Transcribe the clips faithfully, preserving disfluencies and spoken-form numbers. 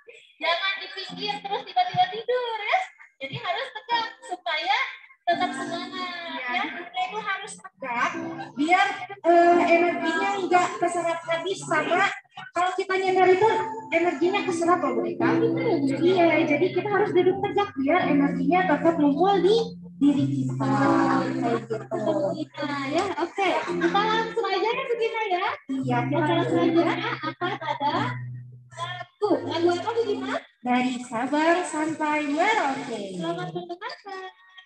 Jangan dipikir terus tiba-tiba tidur ya. Jadi harus tegak supaya tetap semangat ya. Tidurnya itu harus tegak biar uh, energinya nggak keserap habis sama kalau kita nyender itu energinya keserap loh Bu Eka. Iya, jadi kita harus duduk tegak biar energinya tetap ngumpul di diri kita. Kayak gitu. Nah, ya, oke. Okay. Kita langsung aja ya begini ya. Iya, kita cara langsung selanjutnya akan ada lagu. Lagu apa begini? Dari Sabar Sampai Merauke. Selamat mendengarkan.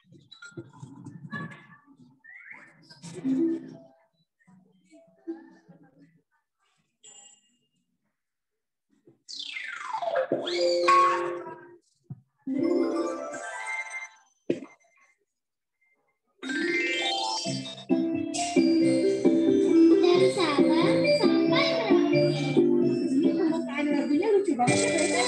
Dari Sabang sampai Merauke. Ini pembukaan lagunya lucu banget ya.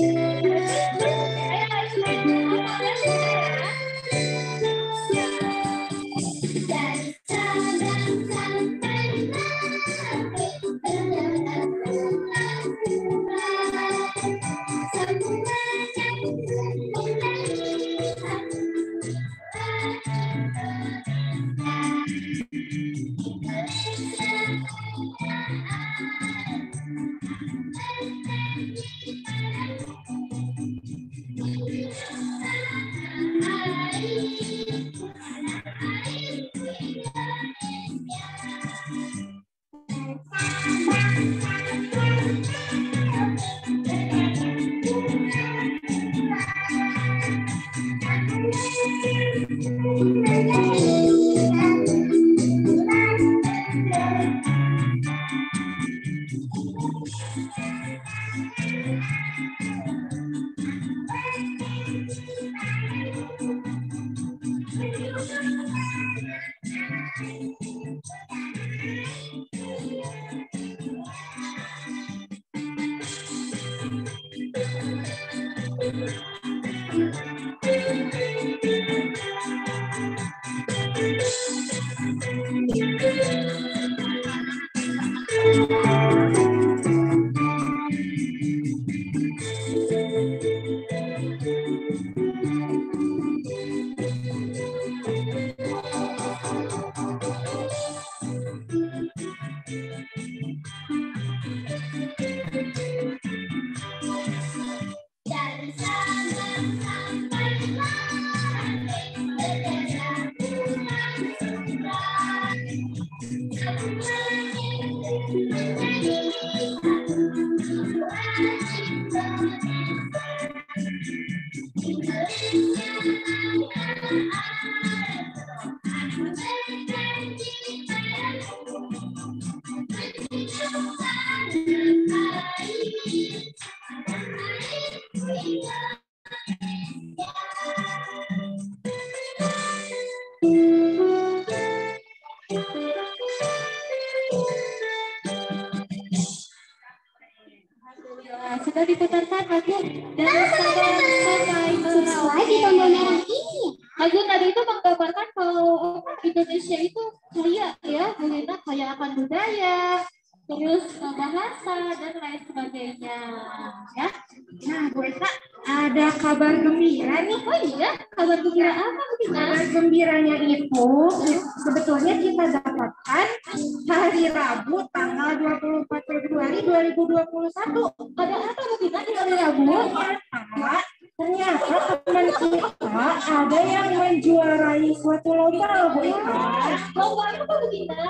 Sudah diputarkan lagu dari Sabang sampai Sesuai di tombol merah ini. Lagu tadi itu menggambarkan kalau Indonesia itu kaya ya, mengenai kaya akan budaya, terus bahasa dan lain sebagainya, ya. Nah, Bu Eka, ada kabar gembira nih. Oh iya, kabar gembira apa Bu Eka? Kabar gembiranya itu sebetulnya kita dapatkan hari Rabu tanggal dua puluh empat Februari dua ribu dua puluh satu. Ada apa Bu Eka di hari Rabu? Rabu? Ternyata teman kita ada yang menjuarai suatu lomba, Bu Eka. Lomba apa Bu Eka?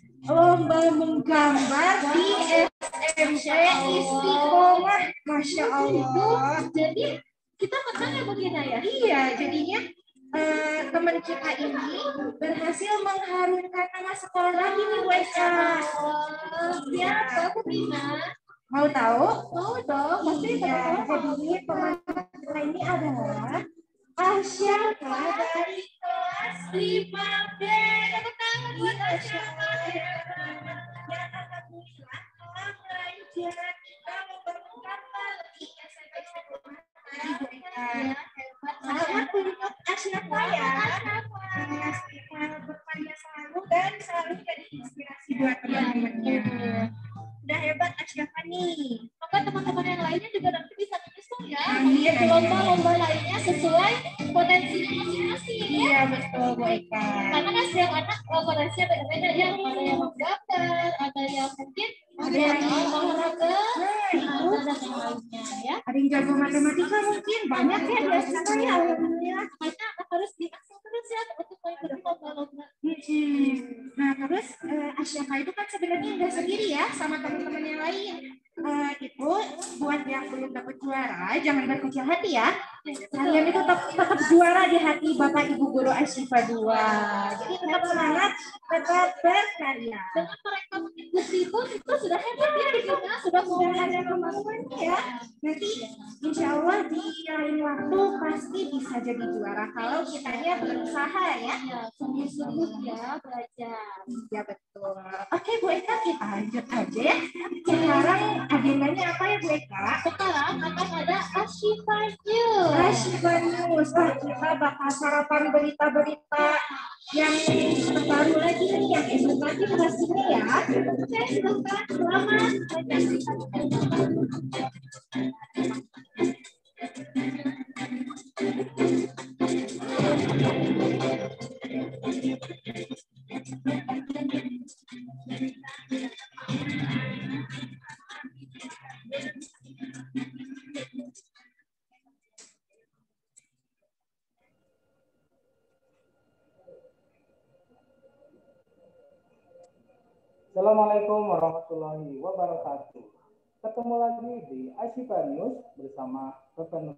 Lomba menggambar di S M C Istiqomah. Masya Allah. Jadi kita menang ya Bu Eka ya? Iya, jadinya uh, teman kita ini berhasil mengharumkan nama sekolah lagi nih Bu Eka. Siapa Bu Eka? Mau tahu? Mau dong, pasti ya. Jadi pemenang kita ini adalah Asya dari kelas lima B. Tepuk tangan buat Asya. Ya, alhamdulillah telah belajar kalau bermenggambar di S M P Istiqomah. Selamat untuk Asya ya. Berkarya selalu dan selalu jadi inspirasi buat teman-temannya. Udah hebat Asyafa nih. Maka teman-teman yang lainnya juga nanti bisa ya. Mungkin lomba-lomba lainnya sesuai potensinya masing-masing. Iya betul Bu Eka. Karena kan setiap anak potensinya beda-beda ya. Ada yang menggambar, ada yang mungkin Ada yang olahraga, nah itu ada yang lainnya ya. ada yang jago matematika mungkin banyak ya di S K ya alhamdulillah. Karena harus diakses terus ya untuk mengikuti lomba-lomba. Hmm. Nah terus uh, Asyaka itu kan sebenarnya nggak sendiri ya sama teman-teman yang lain. Uh, itu buat yang belum dapat juara jangan berkecil hati ya. Kalian itu tetap, tetap juara di hati Bapak Ibu Guru Asyifa dua. Jadi tetap semangat, tetap berkarya. Dengan mereka mengikuti itu itu sudah hebat ya di sana sudah Sudah ada kemampuannya ya. Nanti insya Allah di lain waktu pasti bisa jadi juara kalau kitanya berusaha ya. ya sungguh-sungguh ya belajar. Ya betul. Oke Bu Eka kita lanjut aja ya. Sekarang agendanya apa ya Bu Eka? Sekarang akan ada Asyifa News. Asyifa News. Wah kita bakal sarapan berita-berita yang terbaru lagi nih yang esok lagi pastinya ya. Oke silakan selamat menyaksikan. Assalamualaikum warahmatullahi wabarakatuh. Ketemu lagi di Asyifa News bersama Rekan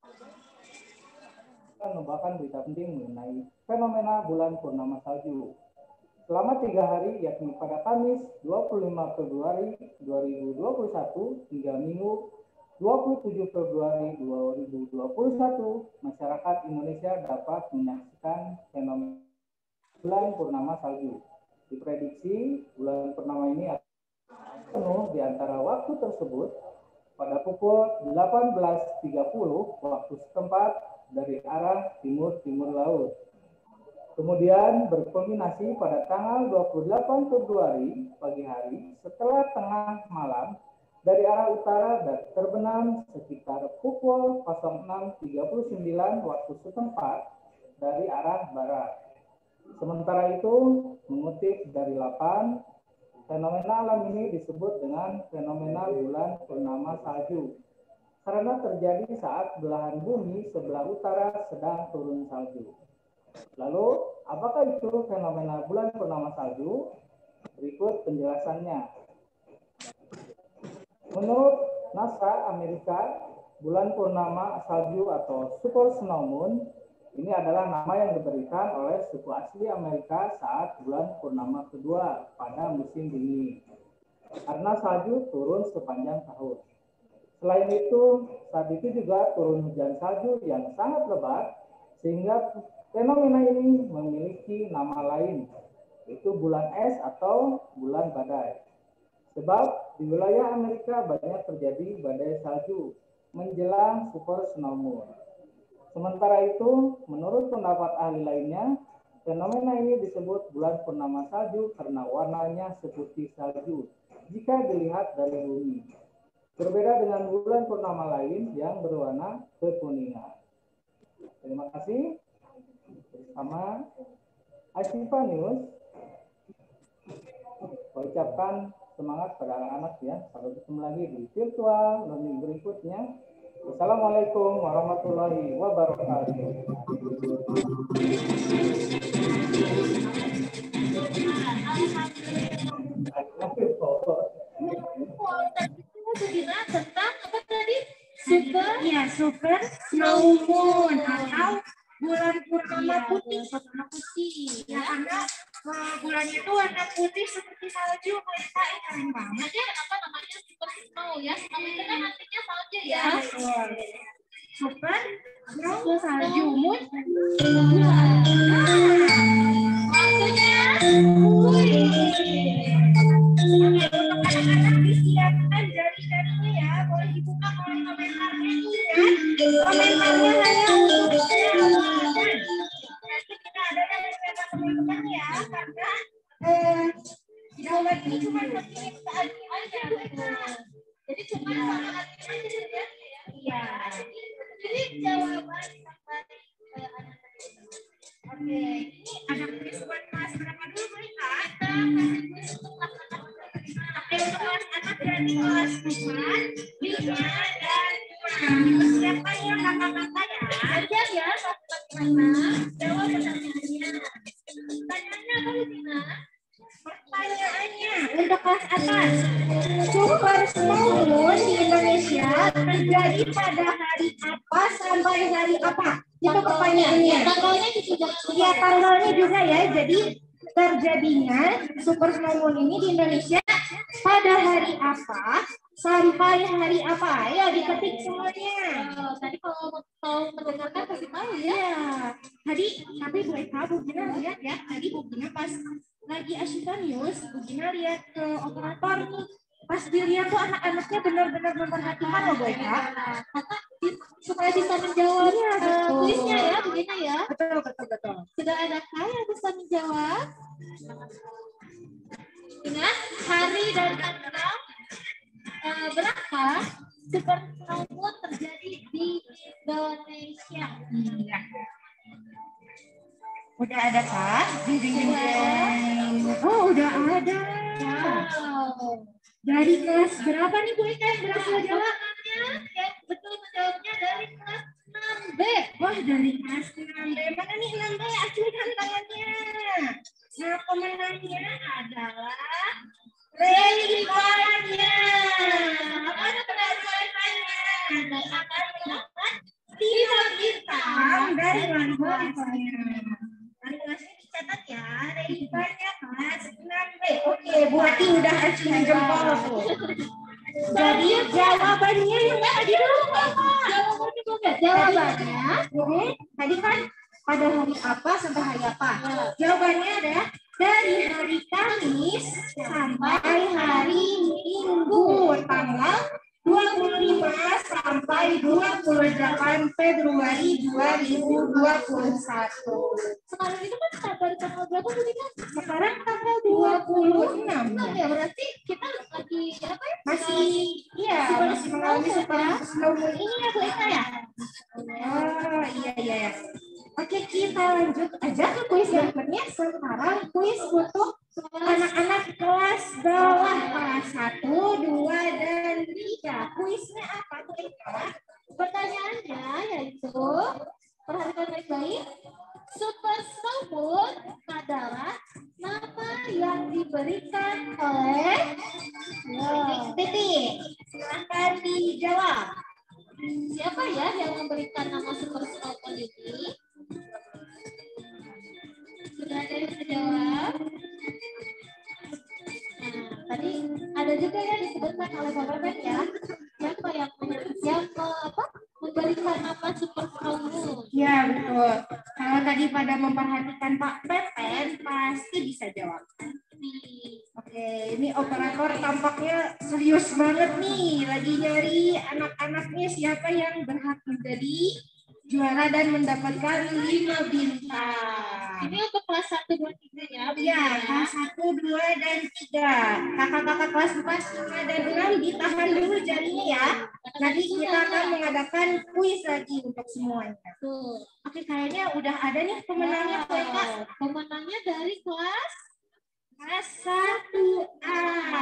membawakan berita penting mengenai fenomena bulan purnama salju. Selama tiga hari, yakni pada Kamis dua puluh lima Februari dua ribu dua puluh satu hingga Minggu dua puluh tujuh Februari dua ribu dua puluh satu, masyarakat Indonesia dapat menyaksikan fenomena bulan purnama salju. Diprediksi bulan purnama ini akan penuh di antara waktu tersebut pada pukul delapan belas tiga puluh waktu setempat dari arah timur-timur laut. Kemudian berkulminasi pada tanggal dua puluh delapan Februari pagi hari setelah tengah malam dari arah utara dan terbenam sekitar pukul enam tiga puluh sembilan waktu setempat dari arah barat. Sementara itu, mengutip dari Lapan, fenomena alam ini disebut dengan fenomena bulan purnama salju karena terjadi saat belahan bumi sebelah utara sedang turun salju. Lalu, apakah itu fenomena bulan purnama salju? Berikut penjelasannya. Menurut NASA Amerika, bulan purnama salju atau super snow moon ini adalah nama yang diberikan oleh suku asli Amerika saat bulan purnama kedua pada musim dingin. Karena salju turun sepanjang tahun. Selain itu, saat itu juga turun hujan salju yang sangat lebat, sehingga fenomena ini memiliki nama lain, yaitu bulan es atau bulan badai. Sebab di wilayah Amerika banyak terjadi badai salju menjelang super snow moon. Sementara itu, menurut pendapat ahli lainnya, fenomena ini disebut bulan purnama salju karena warnanya seperti salju jika dilihat dari bumi. Berbeda dengan bulan purnama lain yang berwarna kekuningan. Terima kasih. Bersama Asyifa News, saya ucapkan semangat pada anak-anak ya. Sampai ketemu lagi di virtual learning berikutnya. Wassalamualaikum warahmatullahi wabarakatuh. Tentang apa tadi? Super ya super snow moon atau bulan purnama putih. Purnama putih. Ya, karena uh, bulannya itu warna putih seperti salju. Mereka eh, keren banget. Jadi kenapa namanya super snow ya? Snow itu kan artinya salju ya. Ya, betul. Super snow salju moon. Maksudnya, Untuk anak-anak disiapkan jari-jarinya ya. Boleh dibuka oleh komentarnya ya. Komentarnya hanya untuk jawaban. Nanti kita ada yang bersama teman-teman ya. Karena eh, jawaban ini cuma penting saat ini aja. jadi cuma sama artinya aja ya. Iya. Oke, ini ada kuis buat kelas berapa dulu, boleh Kak? Oke, untuk kelas atas berarti kelas empat, lima, dan enam. Siapa yang kakak-kakak ya? Aja ya, kakak-kakak. Jawab pertanyaannya. Pertanyaannya apa, Lutina? Pertanyaannya untuk kelas atas, super snow moon di Indonesia terjadi pada hari apa sampai hari apa? Itu pertanyaannya. Tanggalnya juga. Ya, tanggalnya juga ya. Jadi terjadinya super snow moon ini di Indonesia pada hari apa sampai hari apa? Ayo diketik semuanya. Uh, tadi kalau mau mendengarkan kasih tahu ya. Ya, tadi tapi Bu Eka, Bu Gina lihat ya. Tadi Bu Gina pas lagi Asyifa News, Bu Gina lihat ke operator nih. Pas dilihat tuh anak-anaknya benar-benar memperhatikan loh Bu Eka. Karena supaya bisa menjawab Iya, uh, betul. kuisnya ya, begini ya. Betul, betul, betul. Sudah ada kah yang bisa menjawab? Ingat hari dan tanggal uh, berapa super snow moon terjadi di Indonesia? Iya. Udah ada kah? Ding, ding, ding, ding. Oh, udah ada. Wow. Dari kelas berapa nih Bu Eka yang berhasil jawab? Yang betul menjawabnya dari kelas enam B. Wah, dari kelas enam B. Mana nih enam B? Acungkan tangannya. Nah, pemenangnya adalah Reifanya. Apa itu Reifanya? Dan akan mendapat lima bintang dari Reifanya. Dari kelasnya dicatat ya, Reifanya kelas enam B. Oke, Bu Hati udah acung jempol tuh. Jadi jawabannya yang tadi dulu Jawabannya juga. Jawabannya Hmm, tadi kan pada hari apa sampai hari apa? Jawabannya ada dari hari Kamis sampai hari Minggu tanggal dua puluh lima sampai dua puluh delapan Februari dua ribu dua puluh satu. sekarang itu kan kabar tanggal berapa Bu Dina? Sekarang tanggal dua puluh enam Enam ya. ya, berarti kita lagi apa ya? Masih iya masih mengalami super snow moon ini ya Bu Eka ya. Oh iya iya. Ya. Oke, kita lanjut aja ke kuis berikutnya. Sekarang kuis untuk anak-anak kelas bawah, kelas satu, dua, dan tiga. Kuisnya apa tuh, Eka? Pertanyaannya yaitu, perhatikan baik-baik, super snow moon adalah nama yang diberikan oleh Titik, titik. Silahkan dijawab. siapa ya yang memberikan nama super snow moon ini? Sudah ada yang menjawab? Nah, tadi ada juga yang disebutkan oleh Bapak Ben ya. Siapa yang yang apa memberikan nama super snow moon? Ya, betul. Kalau tadi pada memperhatikan Pak Pepen, pasti bisa jawab. Oke, ini operator tampaknya serius banget nih. Lagi nyari anak-anaknya siapa yang berhak menjadi juara dan mendapatkan lima bintang. Ini untuk kelas satu, dua, tiga ya. Ya, kelas satu, dua, dan tiga. Kakak-kakak kelas empat, lima, dan enam ditahan dulu jarinya ya. Nanti kita akan mengadakan kuis lagi untuk semuanya. Tuh. Oke, kayaknya udah ada nih pemenangnya, Bu Eka. Pemenangnya dari kelas Kelas satu A.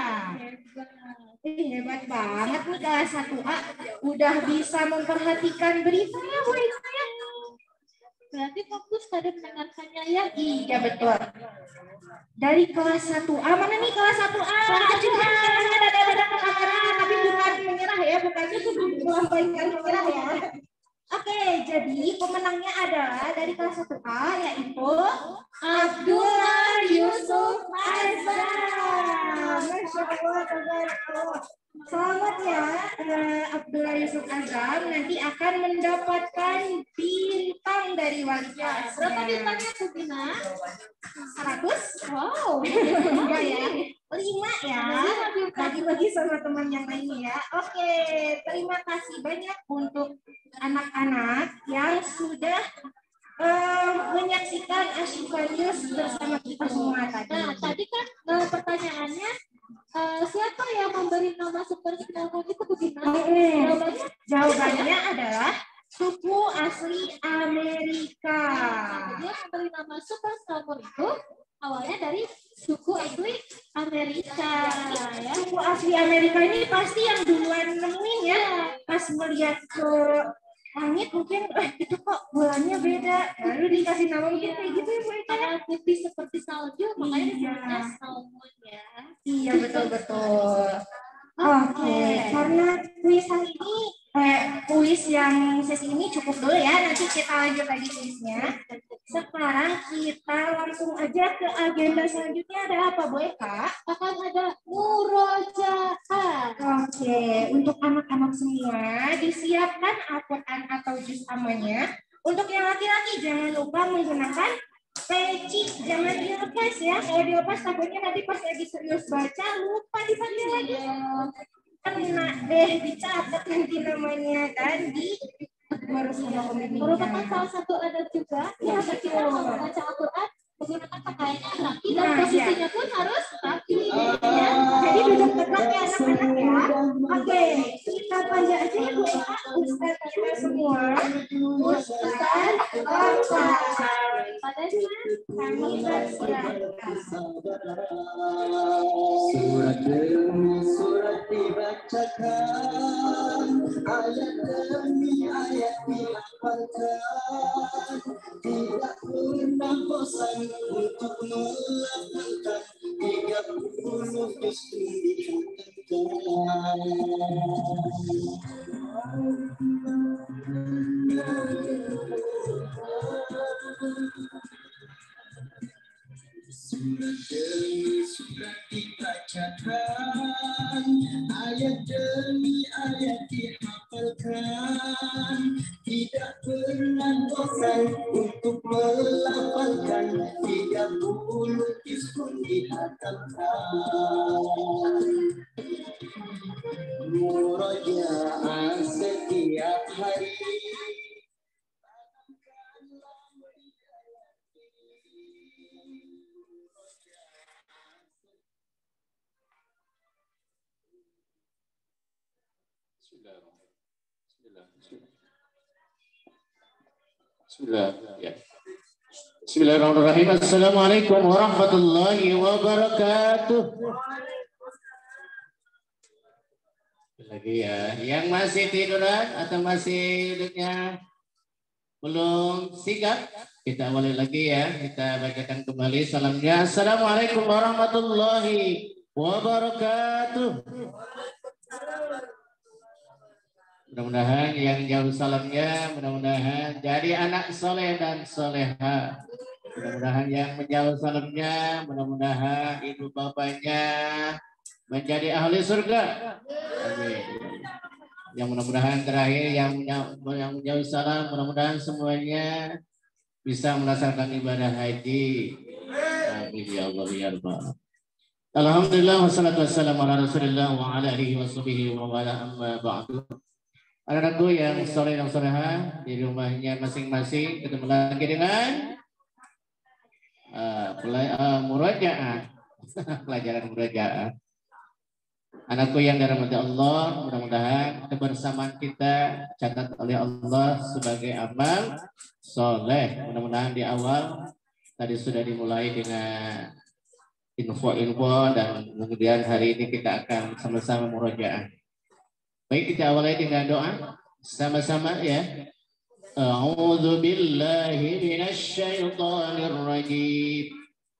Ih, hebat banget nih kelas satu A. Udah bisa memperhatikan beritanya, Bu Eka ya. berarti fokus pada mendengarkannya ya. Iya, betul. Dari kelas satu A, mana nih kelas satu A? Cuma ada ada kamera, tapi bukan menyerah ya, bukan melambaikan menyerah ya. Oke, jadi pemenangnya adalah dari kelas satu A, yaitu Abdullah Yusuf Azam. Masya Allah, tabarakallah. Selamat ya, eh, Abdullah Yusuf Azam. Nanti akan mendapatkan bintang dari wali kelas. Berapa bintangnya Bu Gina? seratus? Wow. Enggak ya? lima ya. Bagi-bagi sama teman yang lainnya ya. Oke, terima kasih banyak untuk anak-anak yang sudah uh, menyaksikan Asyifa News bersama kita semua tadi. Nah, tadi kan uh, pertanyaannya uh, siapa yang memberi nama super snow moon itu Bu Gina? Hmm. Jawabannya Jawabannya adalah suku asli Amerika. Dia memberi nama Super Salmon itu awalnya dari suku asli Amerika. Ya. Suku asli Amerika ini pasti yang duluan nemuin ya. Pas melihat ke langit mungkin eh, itu kok bulannya beda. Lalu dikasih nama mungkin kayak gitu ya Bu Eka. Karena putih seperti salju, makanya Iya. disebutnya salmon ya. Iya betul-betul. Oke, okay. Karena kuis hari ini, eh, kuis yang sesi ini cukup dulu ya. Nanti kita lanjut lagi kuisnya. Sekarang kita langsung aja ke agenda selanjutnya. Ada apa, Bu Eka? Akan ada murojaah. Oke, okay. Untuk anak-anak semua disiapkan Al-Quran atau juz amanya. Untuk yang laki-laki jangan lupa menggunakan peci, jangan dilepas ya. Kalau dilepas takutnya nanti pas lagi serius baca lupa dipanggil lagi. Kena deh dicatat nanti namanya kan di merupakan salah satu adat juga ya, kita membaca Al-Quran menggunakan pakaian yang rapi dan nah, posisinya ya. Pun harus rapi ya. Jadi duduk tegak ya anak-anak ya. Oke, kita panjang aja ya Bu Eka, Ustaz kita semua. Ustaz Oka. Padanya kami persilakan. Surat demi surat dibacakan, ayat demi ayat dihafalkan, tidak pernah bosan untuk melafalkan, tiga puluh juz dihafalkan. Surat demi surat dibacakan, ayat demi ayat dihafalkan, tidak pernah bosan untuk melafalkan, tiga puluh juz pun dihafalkan. Murojaah setiap hari. Bismillah. Ya. Bismillahirrahmanirrahim. Assalamualaikum warahmatullahi wabarakatuh. Lagi ya, yang masih tiduran atau masih duduknya belum sigap, kita awali lagi ya. Kita bacakan kembali salamnya. Assalamualaikum warahmatullahi wabarakatuh. Mudah-mudahan yang jauh salamnya, mudah-mudahan jadi anak soleh dan soleha. Mudah-mudahan yang menjauh salamnya, mudah-mudahan ibu bapaknya menjadi ahli surga. Amin. Yang mudah-mudahan terakhir yang yang menjauh salam, mudah-mudahan semuanya bisa melaksanakan ibadah haji. Amin ya Allah ya Rabbal. Alhamdulillah wassalatu wassalamu ala Rasulillah wa ala alihi washabihi wa ala amma ba'du. Anak-anakku yang soleh dan soleha di rumahnya masing-masing, ketemu lagi dengan uh, uh, murojaah, pelajaran murojaah. Anakku yang dirahmati Allah, mudah-mudahan kebersamaan kita catat oleh Allah sebagai amal soleh. Mudah-mudahan di awal tadi sudah dimulai dengan info-info dan kemudian hari ini kita akan sama-sama murojaah. Baik, kita awali dengan doa sama-sama ya. A'udzu billahi minasy syaithanir rajim.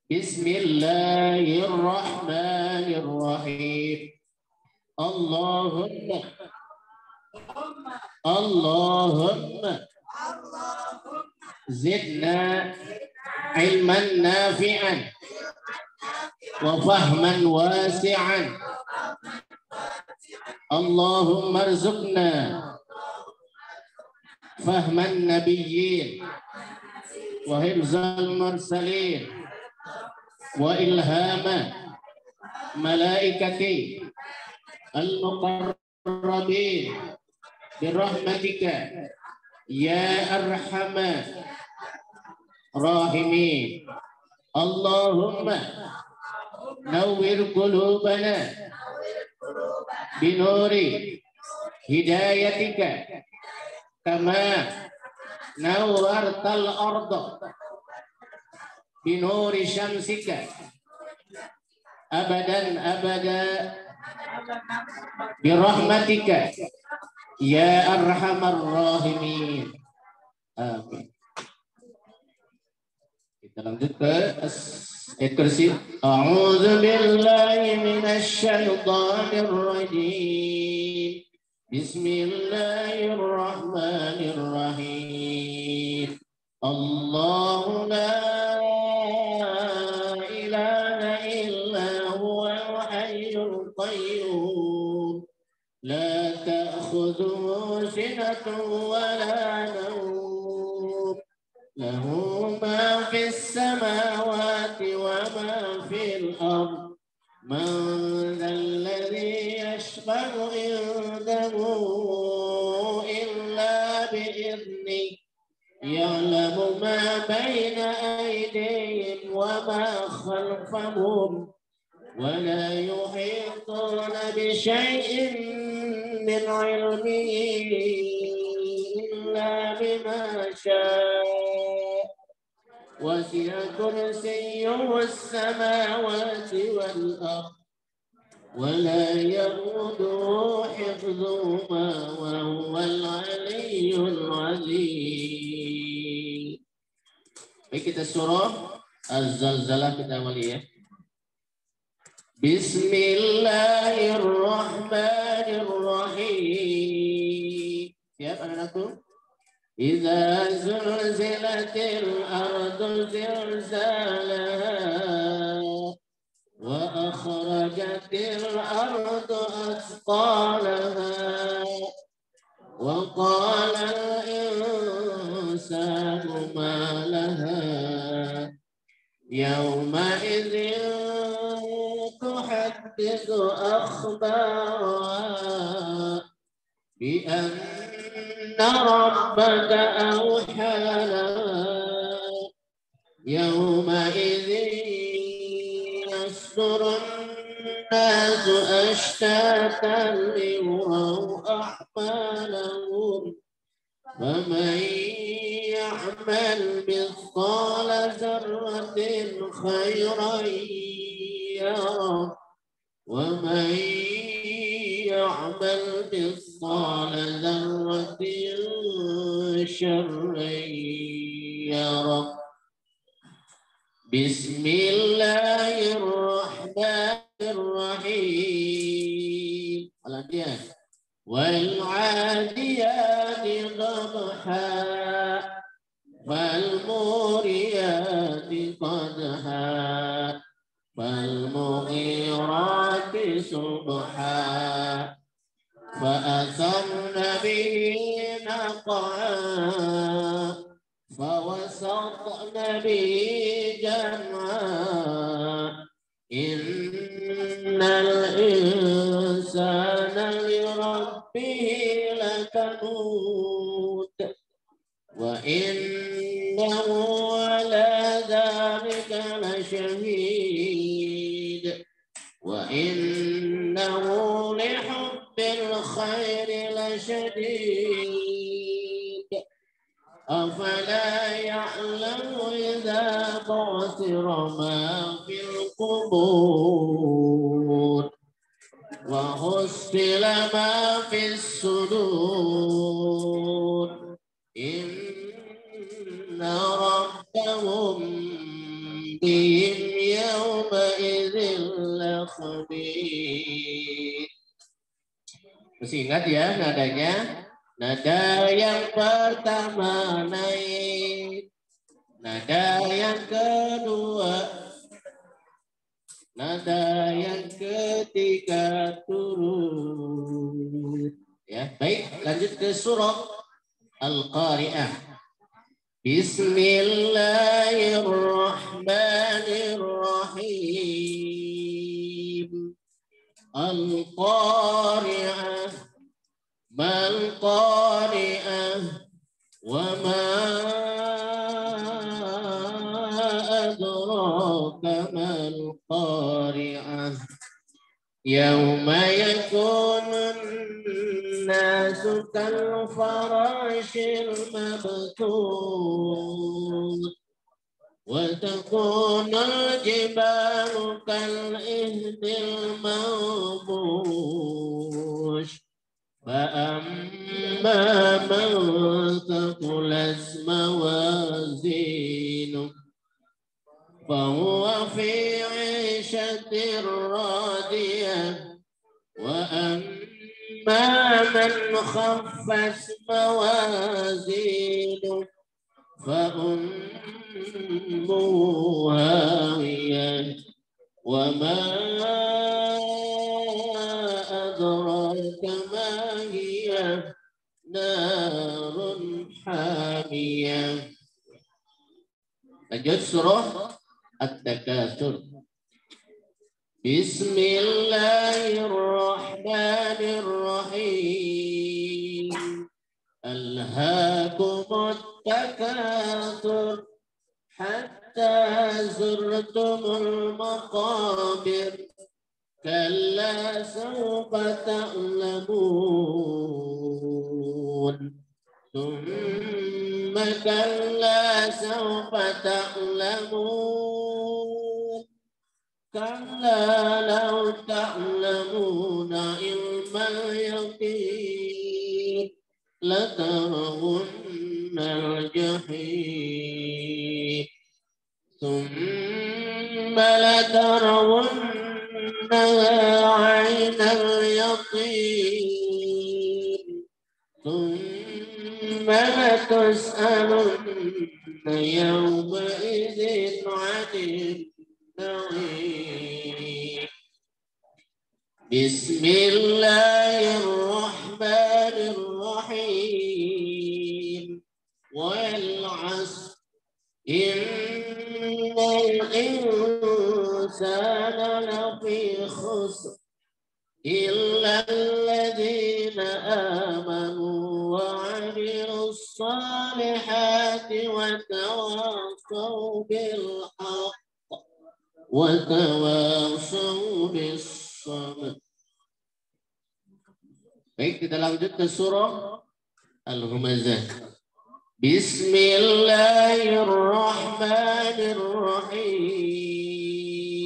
Bismillahirrahmanirrahim. Allahumma Allahumma zidna ilman nafi'an wa fahman wasi'an. Allahumma arzuqna fahman nabiyyin wa hifzal mursalin wa ilhama malaikati al-muqarrabin birahmatika ya arhamar rahimin. Allahumma nawwir qulubana binuri hidayatika kama nawartal arda binuri syamsika abadan abada birahmatika ya arhamar rahimin. Amin. Kita lanjut ke ayat kursi. A'udzu billahi minasy syaithanir rajim. Bismillahirrahmanirrahim. Allahu la ilaha illa huwal hayyul qayyum. La ta'khudhuhu sinatun wa la nawm. Lahu ma fis samawati wa ma fil ardh. Man dzalladzi yashfa'u indahu illa bi'idhnihi. Ya'lamu ma baina aydihim wa ma khalfahum. Wa la yuhituna bi syai'in min 'ilmihi illa bima syaa. وسع كرسيه السماوات والأرض ولا يؤوده حفظهما وهو العلي العظيم. Baik, kita surah Az-Zalzalah kita awali ya. Bismillahirrahmanirrahim. Siap anak-anakku? Idza zulzilatil ardu zilzalaha wa akhrajatil ardu athqalaha wa qala al-insanu ma laha yawma idzin tuhaddithu akhbaraha bi anna ربك أوحى لها يومئذ يصدر الناس أشتاتا ليروا أعمالهم فمن يعمل مثقال ذرة خيرا يره ومن يعمل مثقال ذرة شرا يره. بسم الله الرحمن الرحيم. والعاديات ضبحا فالموريات قدحا فالمغيرات صبحا فأثرن به نقعا فوسطن به جمعا إن الإنسان لربه لكنود وإنه على ذلك لشهيد وإنه لحب الخير لشديد أفلا يعلم إذا بعثر ما في القبور وحصل ما في الصدور إن ربهم بهم يومئذ لخبير. Masih ingat ya nadanya? Nada yang pertama naik, nada yang kedua, nada yang ketiga turun. Ya, baik, lanjut ke surah Al-Qari'ah. Bismillahirrahmanirrahim. Al-Qari'ah, mal-Qari'ah, wa ma adraka mal-Qari'ah. Yawma yakunun الناس كالفراش المبثوث وتكون الجبال كالإهد المنفوش فأما من ثقلت موازينه فهو في عيشة راضية وأما من خفت موازينه فأمه هاوية وما أدراك ما هي نار حامية. Lanjut surah At-Takatsur. Bismillahirrahmanirrahim. Alhaakumut takatsur hatta zurtumul maqabir kalla sawfa ta'lamun thumma kalla sawfa ta'lamun kalla law ta'lamuna ilmal yaqin latarawunna al-jahim thumma latarawunnaha 'aynal yaqin thumma latus'alunna yawma idzin 'anil na'im. Bismillahirrahmanirrahim. Wal 'asr innal insana lafi khusr illa alladhina amanu wa 'amilus salihati wa tawassaw bil haqq wa tawassaw bis sabr. Baik, kita lanjut ke surah Al-Humazah. Bismillahirrahmanirrahim.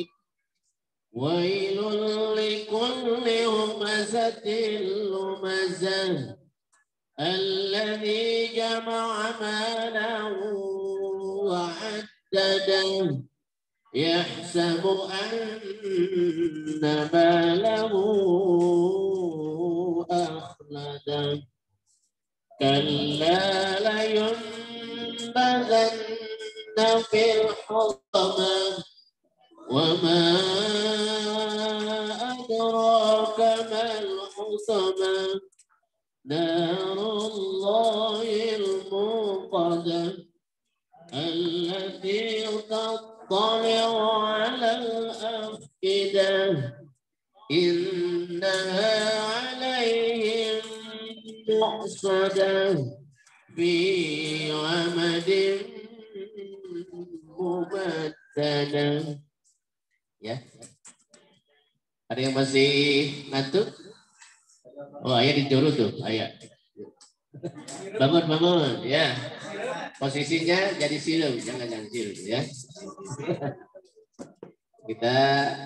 Wailul likulli humazatin lumazah alladzi jama'a malan wa 'addadah yahsabu anna malahu akhladah kalla layunbazanna fil hutamah wa ma adraka mal hutamah narullahil muqadah allati tattali'u 'alal afidah innaha 'alayhim muqsadah fi 'amadin mumaddadah. Ya, ada yang masih ngantuk? Oh, ayah dicuru tuh, ayah. Bangun, bangun, ya. Posisinya jadi silu, jangan jangan silu, ya. Kita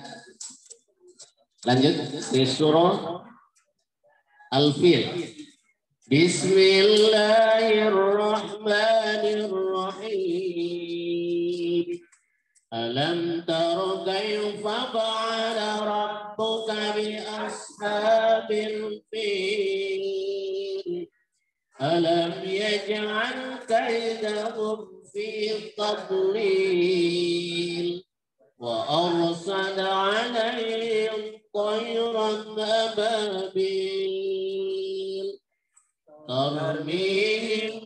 lanjut ke surah Al-Fil. Bismillahirrahmanirrahim. Alam tara kayfa fa'ala rabbuka bi ashabil fil. Alam yaj'al kaydahum fi tadlil wa arsala 'alayhim tayran ababil tarmihim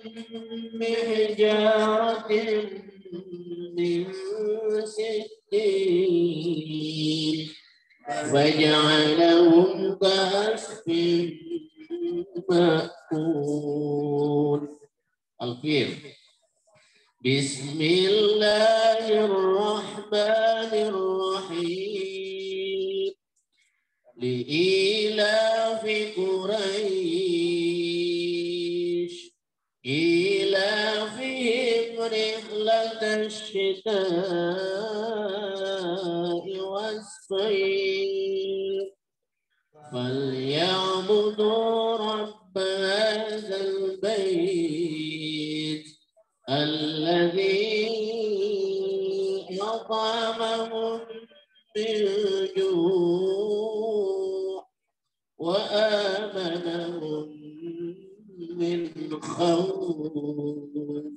bihijaratin min sijil faj'alahum ka'asfin ma'kul. Al-Fil. Bismillahirrahmanirrahim. Li'ilafi Quraisy إيلافهم رحلة الشتاء والصيف فليعبدوا رب هذا البيت الذي أطعمهم من جوع وآمنهم min khawf.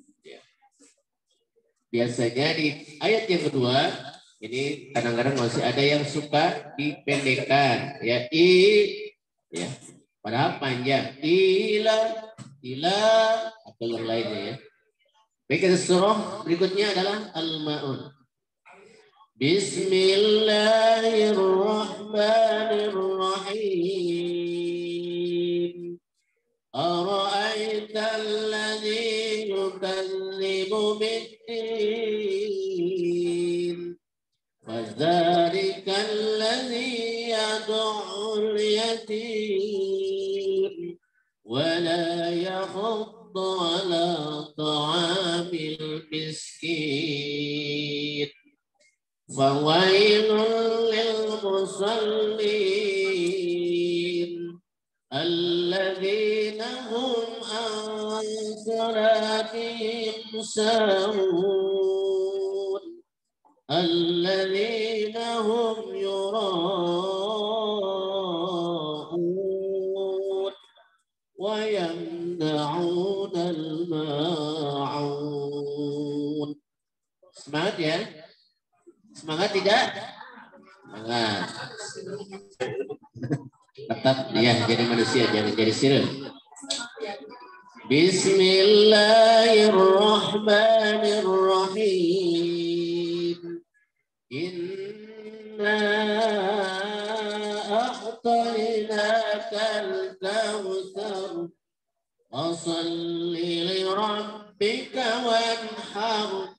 Biasanya di ayat yang kedua ini kadang-kadang masih ada yang suka dipendekkan ya i ya padahal panjang ila ila atau yang lainnya ya. Baik, surah berikutnya adalah Al-Ma'un. Bismillahirrahmanirrahim. أرأيت الذي يكذب بالدين فذلك الذي يدعو اليتيم ولا يحض على طعام المسكين فويل للمصلين الذين هم عن صلاتهم ساهون الذين هم يراءون ويمنعون الماعون. Semangat ya? Semangat tidak? Semangat. Tetap ya jadi manusia, jangan jadi siril. Bismillahirrahmanirrahim. Inna a'tainakal kautsar fasholli li rabbika wanhar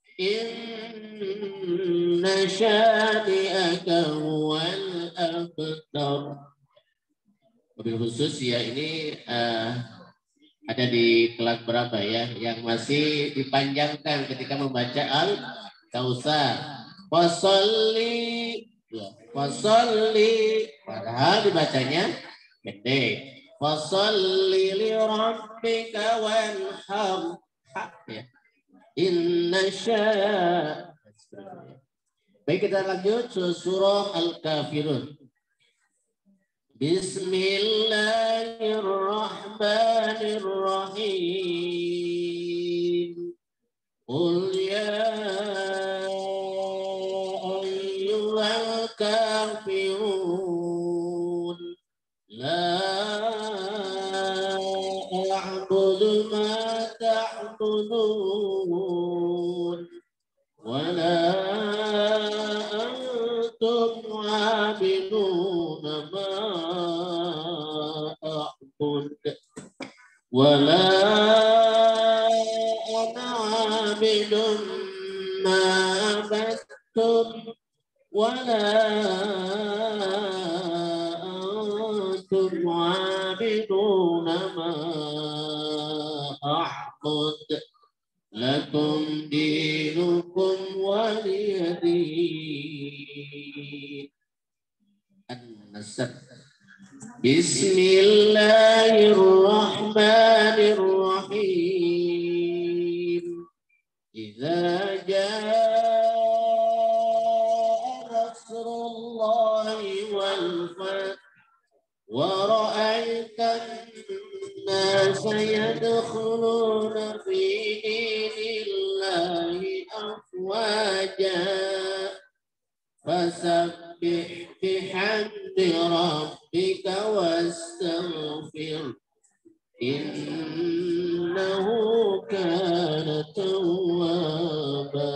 inna syani'aka huwal abtar. Mobil khusus ya ini uh, ada di kelas berapa ya yang masih dipanjangkan ketika membaca Al-Kautsar. Fasholli ya, fasholli padahal dibacanya pendek. Fasholli li rabbika wanhar ya. Inna sya. Baik, kita lanjut surah Al-Kafirun. Bismillahirrahmanirrahim. Qul ya ayyuhal kafirun la a'budu ma ta'budun wa la antum 'abiduna ma wala ana 'abidun ma abattum wala antum 'abiduna ma a'bud lakum dinukum waliyadin. An-Nasr. Bismillahirrahmanirrahim. Idza jaa nasrullahi wal fath wa ra'aitan nasa yadkhuluna fi dinillahi afwaja fasabbih bihamdi rabbika wastaghfir innahu kana tawwaba.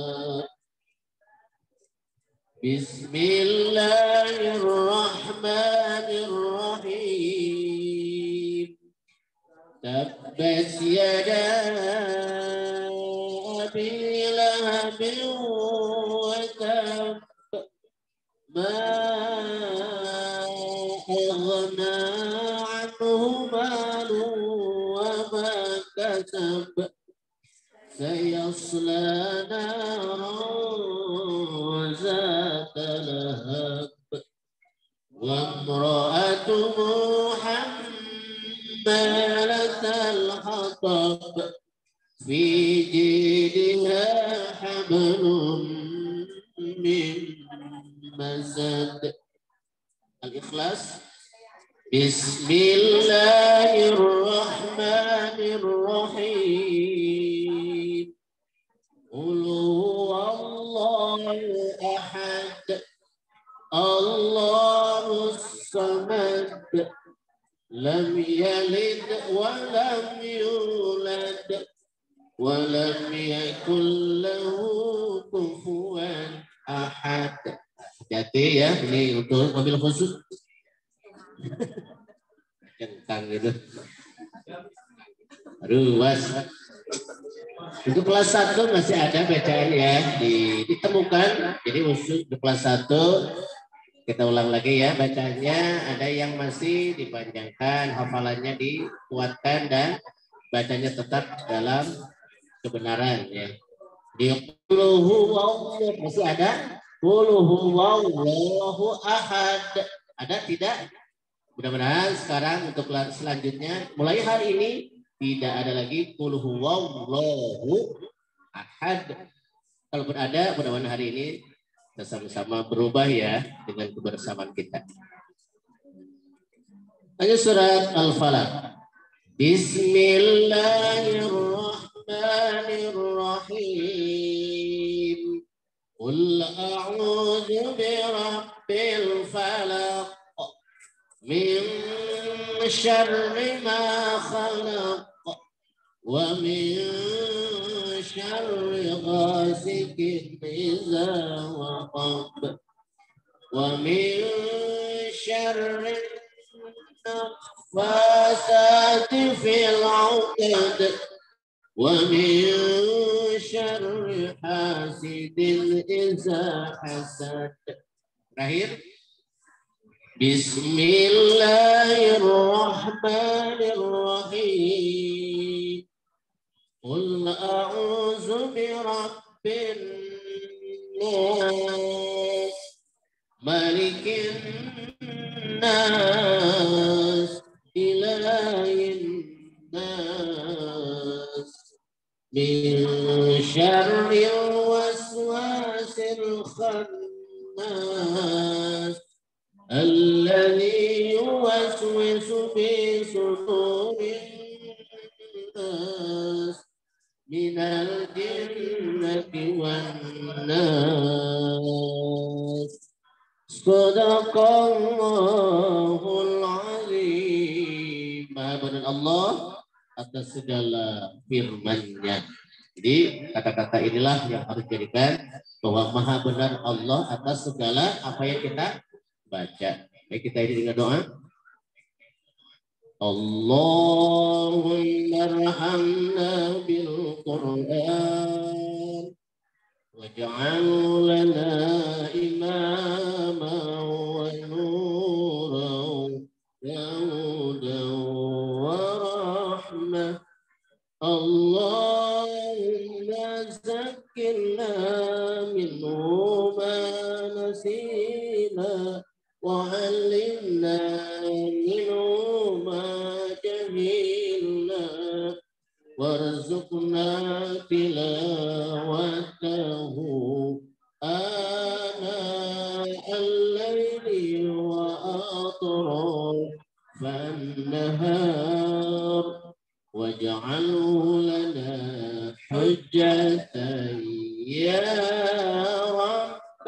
Bismillahirrahmanirrahim. Tabbat yada abi lahabin wa tab ma aghna anhu malu wa ma حسب سيصلى نارا ذات لهب وامرأته حمالة الحطب في جيدها حبل من مسد. Al-Ikhlas. Bismillahirrahmanirrahim. Qul huwallahu ahad. Allahus samad. Lam yalid wa lam yulad wa lam yakul lahu kufuwan ahad. Hati-hati ya, ini untuk mobil khusus. Kentang gitu. Aduh, was. Untuk kelas satu masih ada bacaan ya, ditemukan. Jadi khusus untuk kelas satu kita ulang lagi ya bacaannya. Ada yang masih dipanjangkan, hafalannya dikuatkan dan bacanya tetap dalam kebenaran ya. Di qul huwallahu masih ada. Qul huwallahu ahad. Ada tidak? Mudah-mudahan sekarang untuk selanjutnya mulai hari ini tidak ada lagi qul huwallahu ahad. Kalaupun ada, mudah-mudahan hari ini kita sama-sama berubah ya dengan kebersamaan kita. Hanya surat Al-Falaq. Bismillahirrahmanirrahim. Qul a'udzu birabbil falaq min syarri ma khalaq wa min syarri ghasikin idza waqab wa min syarri naffasati fil 'uqad wa min syarri hasidin idza hasad. Terakhir. Bismillahirrahmanirrahim. Qul a'udzu birabbin nas, malikin nas, ilahin nas, min syarril waswasil khannas alladzi yuwaswisu fi sudurin nas minal jinnati wan nas. Shadaqallahul azim. Maha benar Allah atas segala firman-Nya. Jadi kata-kata inilah yang harus dijadikan bahwa maha benar Allah atas segala apa yang kita baca. Baik, kita ini dengan doa. Allahumma arhamna bil Qur'an waj'al lana imama wa nuran wa rahmah. Allahumma zakkirna minhu ma nasina وعلمنا منه ما جهلنا وارزقنا تلاوته آناء الليل وأطراف النهار واجعله لنا حجة يا رب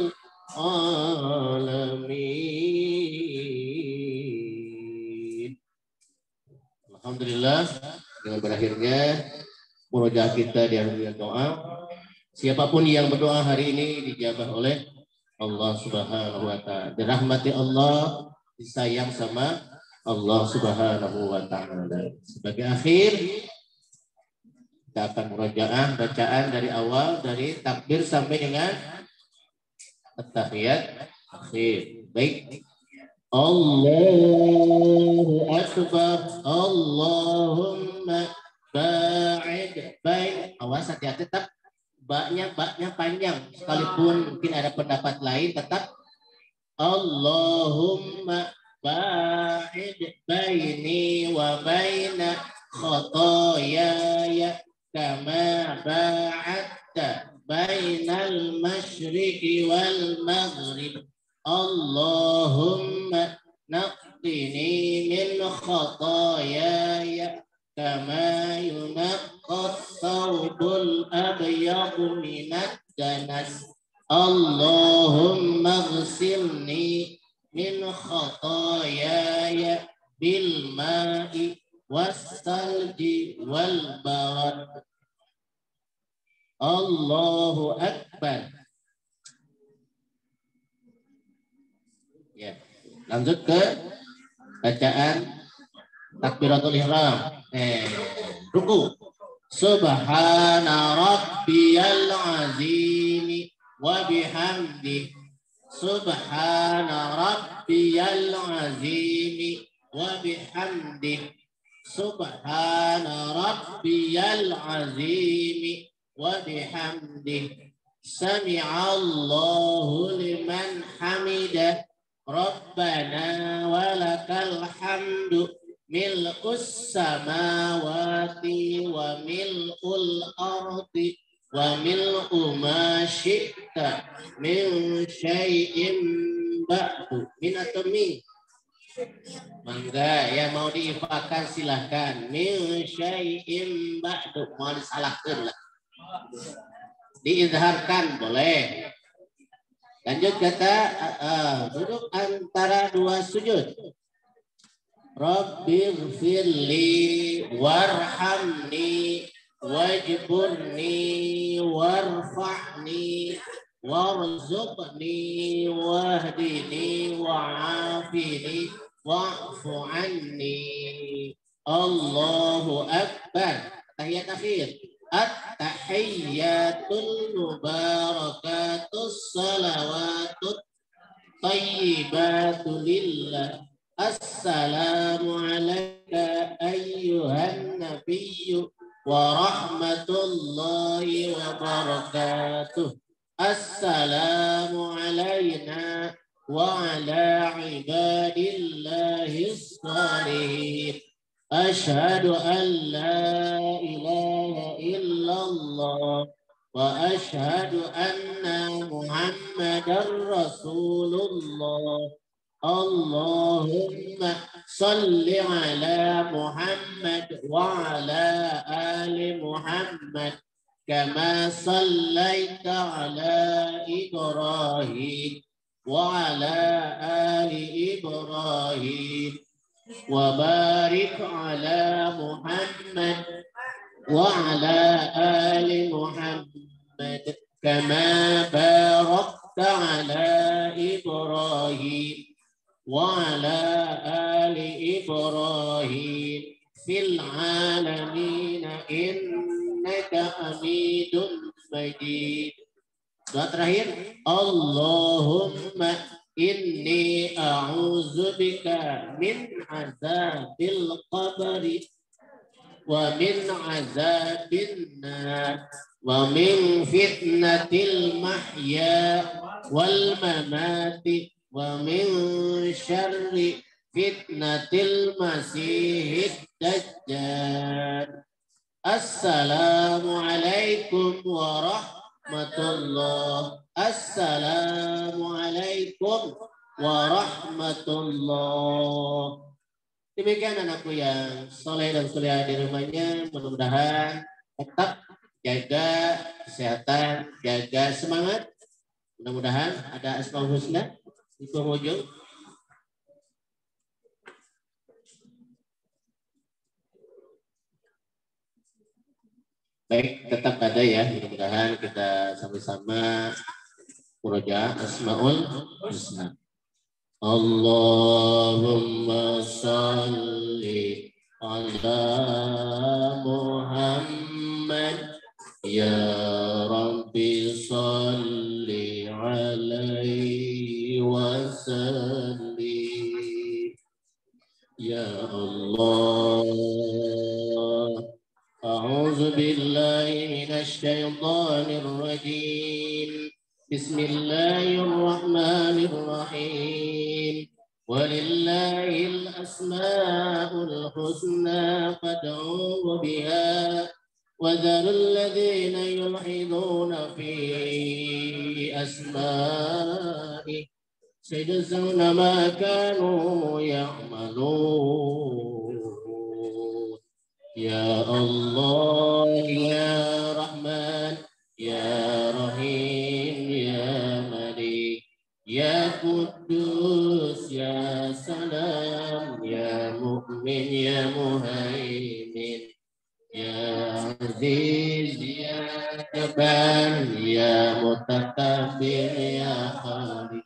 Alamin. Alhamdulillah, dengan berakhirnya murojaah kita di akhir doa. Siapapun yang berdoa hari ini dijabah oleh Allah Subhanahu wa taala. Dirahmati Allah, disayang sama Allah Subhanahu wa taala. Sebagai akhir kita akan murojaah bacaan dari awal dari takbir sampai dengan at-tahiyat akhir. Baik. Allahu akbar. Allahumma ba'id baik. Awas hati-hati, tetap baknya baknya panjang sekalipun mungkin ada pendapat lain, tetap Allahumma ba'id baini wa baina khotoyaya kama ba'adta bainal masyriqi wal maghrib. Allahumma naqini min khotoyaya kama yunaqqas thawbul abyadu minad danas. Allahumma ghsilni min khotoyaya bil ma'i wassalji wal barad. Allahu Akbar. Ya, lanjut ke bacaan takbiratul ihram. Eh, ruku. Subhana rabbiyal azim wa bihamdi. Subhana rabbiyal azim wa bihamdi. Subhana rabbiyal azim wa bihamdi. Sami'allahu liman hamidah. Rabbana walakal hamdu. Mil'us samawati wa mil'ul ardi wa mil'u ma syi'ta min syai'in ba'du. Min atau min? Mangga ya, mau diifakan silahkan. Min syai'in ba'du, mau disalahkan lah, diizharkan boleh. Lanjut kata uh, duduk antara dua sujud. Rabbighfirli warhamni wajburni warfa'ni warzuqni wahdini wa'afini wa'fu anni. Allahu Akbar. Tahiyat akhir. At-tahiyyatul mubarakatus salawatut tayyibatu lillah. Assalamu alayka ayyuhan nabiyyu wa rahmatullahi wa barakatuh. Assalamu alayna wa ala ibadillahis shalihin. Ashhadu an la ilaha illallah wa ashhadu anna Muhammadar Rasulullah. Allahumma salli ala Muhammad wa ala ali Muhammad kama sallaita ala Ibrahim wa ala ali Ibrahim wa barik ala Muhammad wa ala ali Muhammad kama barakta ala Ibrahim wa ala ali Ibrahim fil alamin innaka Hamidum Majid. Doa terakhir, Allahumma inni a'udzubika min azabil qabri wa min azabin nar wa min fitnatil mahya wal mamati wa min syarri fitnatil masihid dajjal. Assalamualaikum warahmatullahi. Assalamualaikum warahmatullahi. Demikian anakku yang soleh dan soleh di rumahnya, mudah-mudahan tetap jaga kesehatan, jaga semangat. Mudah-mudahan ada Asmaul Husna di penghujung. Baik, tetap ada ya. Mudah-mudahan kita sama-sama murojaah Asmaul Husna. Allahumma salli ala Muhammad ya Rabbi salli alaihi wa sallim. Ya Allah, أعوذ بالله من الشيطان الرجيم بسم الله الرحمن الرحيم ولله الأسماء الحسنى فادعوه بها وذروا الذين يلحدون في أسمائه سيجزون ما كانوا يعملون يا الله يا رحمن يا رحيم يا ملك يا قدوس يا سلام يا مؤمن يا مهيمن يا عزيز يا جبار يا متكبر يا خالق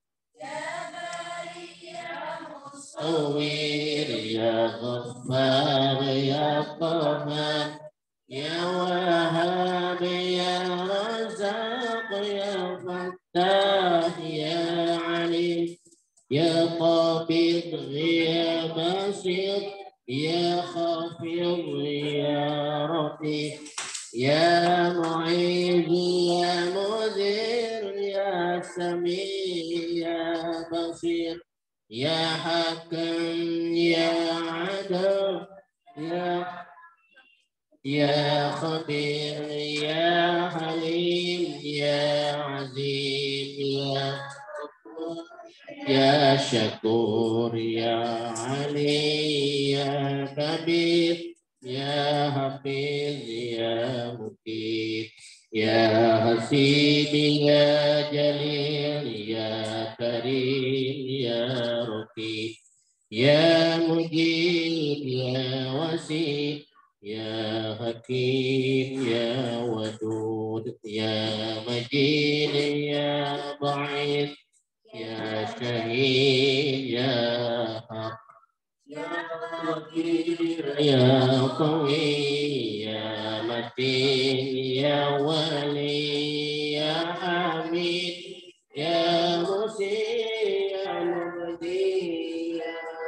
مصور يا غفار يا قهار يا وهاب يا رزاق يا فتاح يا عليم يا قابض يا باسط يا خافض يا رفيع يا معيذ يا مذير يا سميع يا بصير يا حكم يا عدل يا يا خبير يا حليم يا عزيز يا يا شكور يا علي يا كبير يا حفيظ يا مقيت يا حسيب يا جليل يا كريم يا رقيب يا مجيب يا وسيع يا حكيم يا ودود يا مجيد يا بعيد يا شهيد يا حق يا وكيل يا قوي يا متين يا ولي يا حميد يا مسيء يا مبدي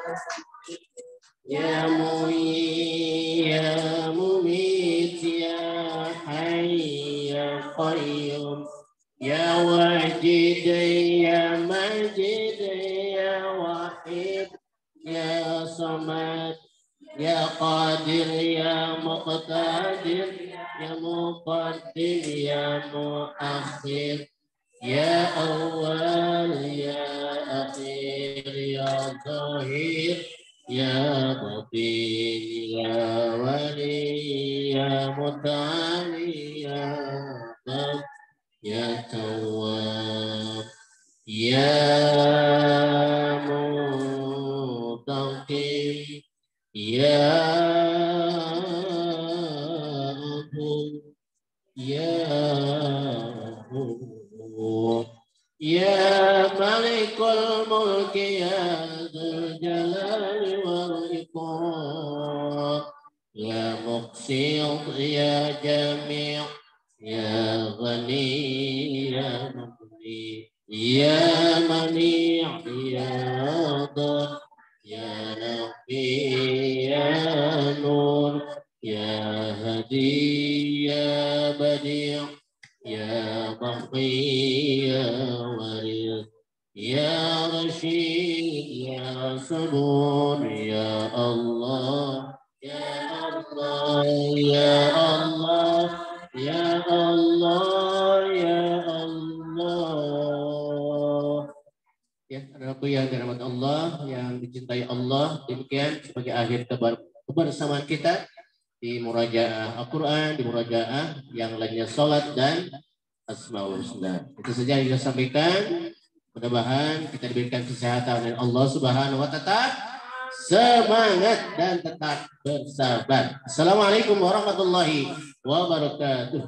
يا معين يا مميت يا حي يا قيوم يا واجد يا ماجد يا وحيد يا صمد يا قادر يا مقتدر يا مقدم يا مؤخر يا أول يا أخير يا ظهير يا بطين يا ولي يا متعالي يا رب يا تواب يا منتقم يا أبو يا أبو يا ملك الملك يا ذا الجلال والإكرام يا مقسط يا جميع يا غني يا مغني يا منيع يا ضر يا نقي يا نور يا هدي يا بديع يا بقي يا وريث يا رشيد يا صبور يا الله يا الله يا الله ya Allah ya Allah. Ya, Rabbi yang dirahmati Allah, yang dicintai Allah. Demikian sebagai akhir kebersamaan kita di murajaah Al-Quran, di murajaah yang lainnya salat dan Asmaul Husna. Itu saja yang kita sampaikan. Mudah-mudahan kita diberikan kesehatan oleh Allah Subhanahu wa Ta'ala. Semangat dan tetap bersabar. Assalamualaikum warahmatullahi wabarakatuh.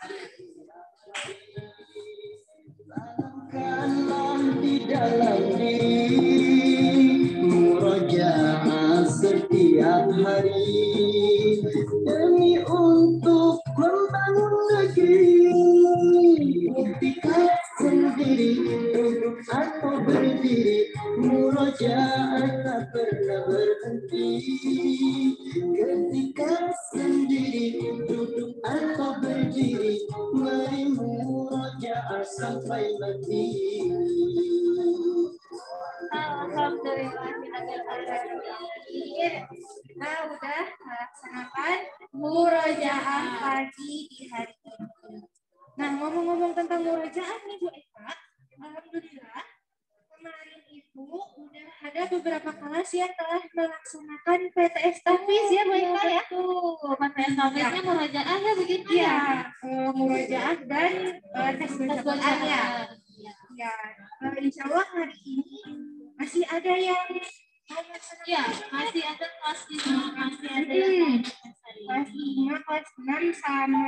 Tanamkanlah di dalam diri murojaah setiap hari demi untuk membangun negeri. Buktikan sendiri untuk aku berdiri, murojaah tak pernah berhenti. Ketika sendiri sampai nanti. Alhamdulillah. Kita udah melaksanakan murojaah pagi di hari ini. Nah, ngomong-ngomong tentang murojaah nih Bu Eka, alhamdulillah kemarin itu udah ada beberapa kelas yang telah melaksanakan P T S Tahfiz ya Bu Eka ya. Tuh, P T S Tahfiznya murojaah ya begitu Iya, ya. eh, murojaah dan eh, tes bacaannya. Ya, eh, insya Allah hari ini masih ada yang Ya, masih ada kelas lima, masih ada yang Hmm. hari. kelas lima, kelas enam sama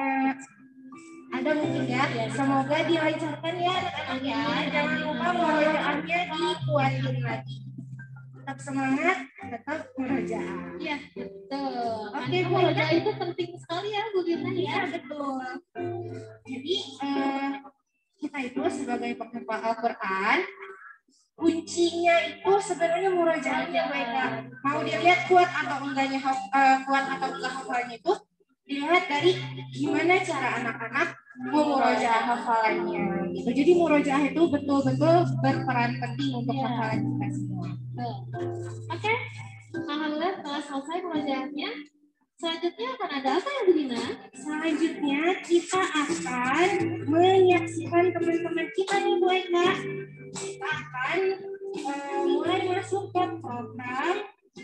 ada mungkin ya. Semoga dilancarkan ya anak-anak ya. Jangan lupa murojaahnya dikuatin lagi. Tetap semangat, tetap murojaah. Iya, betul. Oke, Karena Bu, murojaah itu penting sekali ya Bu Gina ya. Iya, betul. Jadi eh, kita itu sebagai penghafal Al-Quran, kuncinya itu sebenarnya murojaahnya mereka. Mau dilihat kuat atau enggaknya haf- eh, kuat atau enggak hafalnya itu dilihat dari gimana cara anak-anak memurojaah hafalannya. Gitu. Jadi murojaah itu betul-betul berperan penting untuk Iya. hafalan kita semua. Betul. Oke, alhamdulillah telah selesai murojaahnya. Selanjutnya akan ada apa ya Bu Gina? Selanjutnya kita akan menyaksikan teman-teman kita nih Bu Eka. Kita akan eh, mulai masuk ke program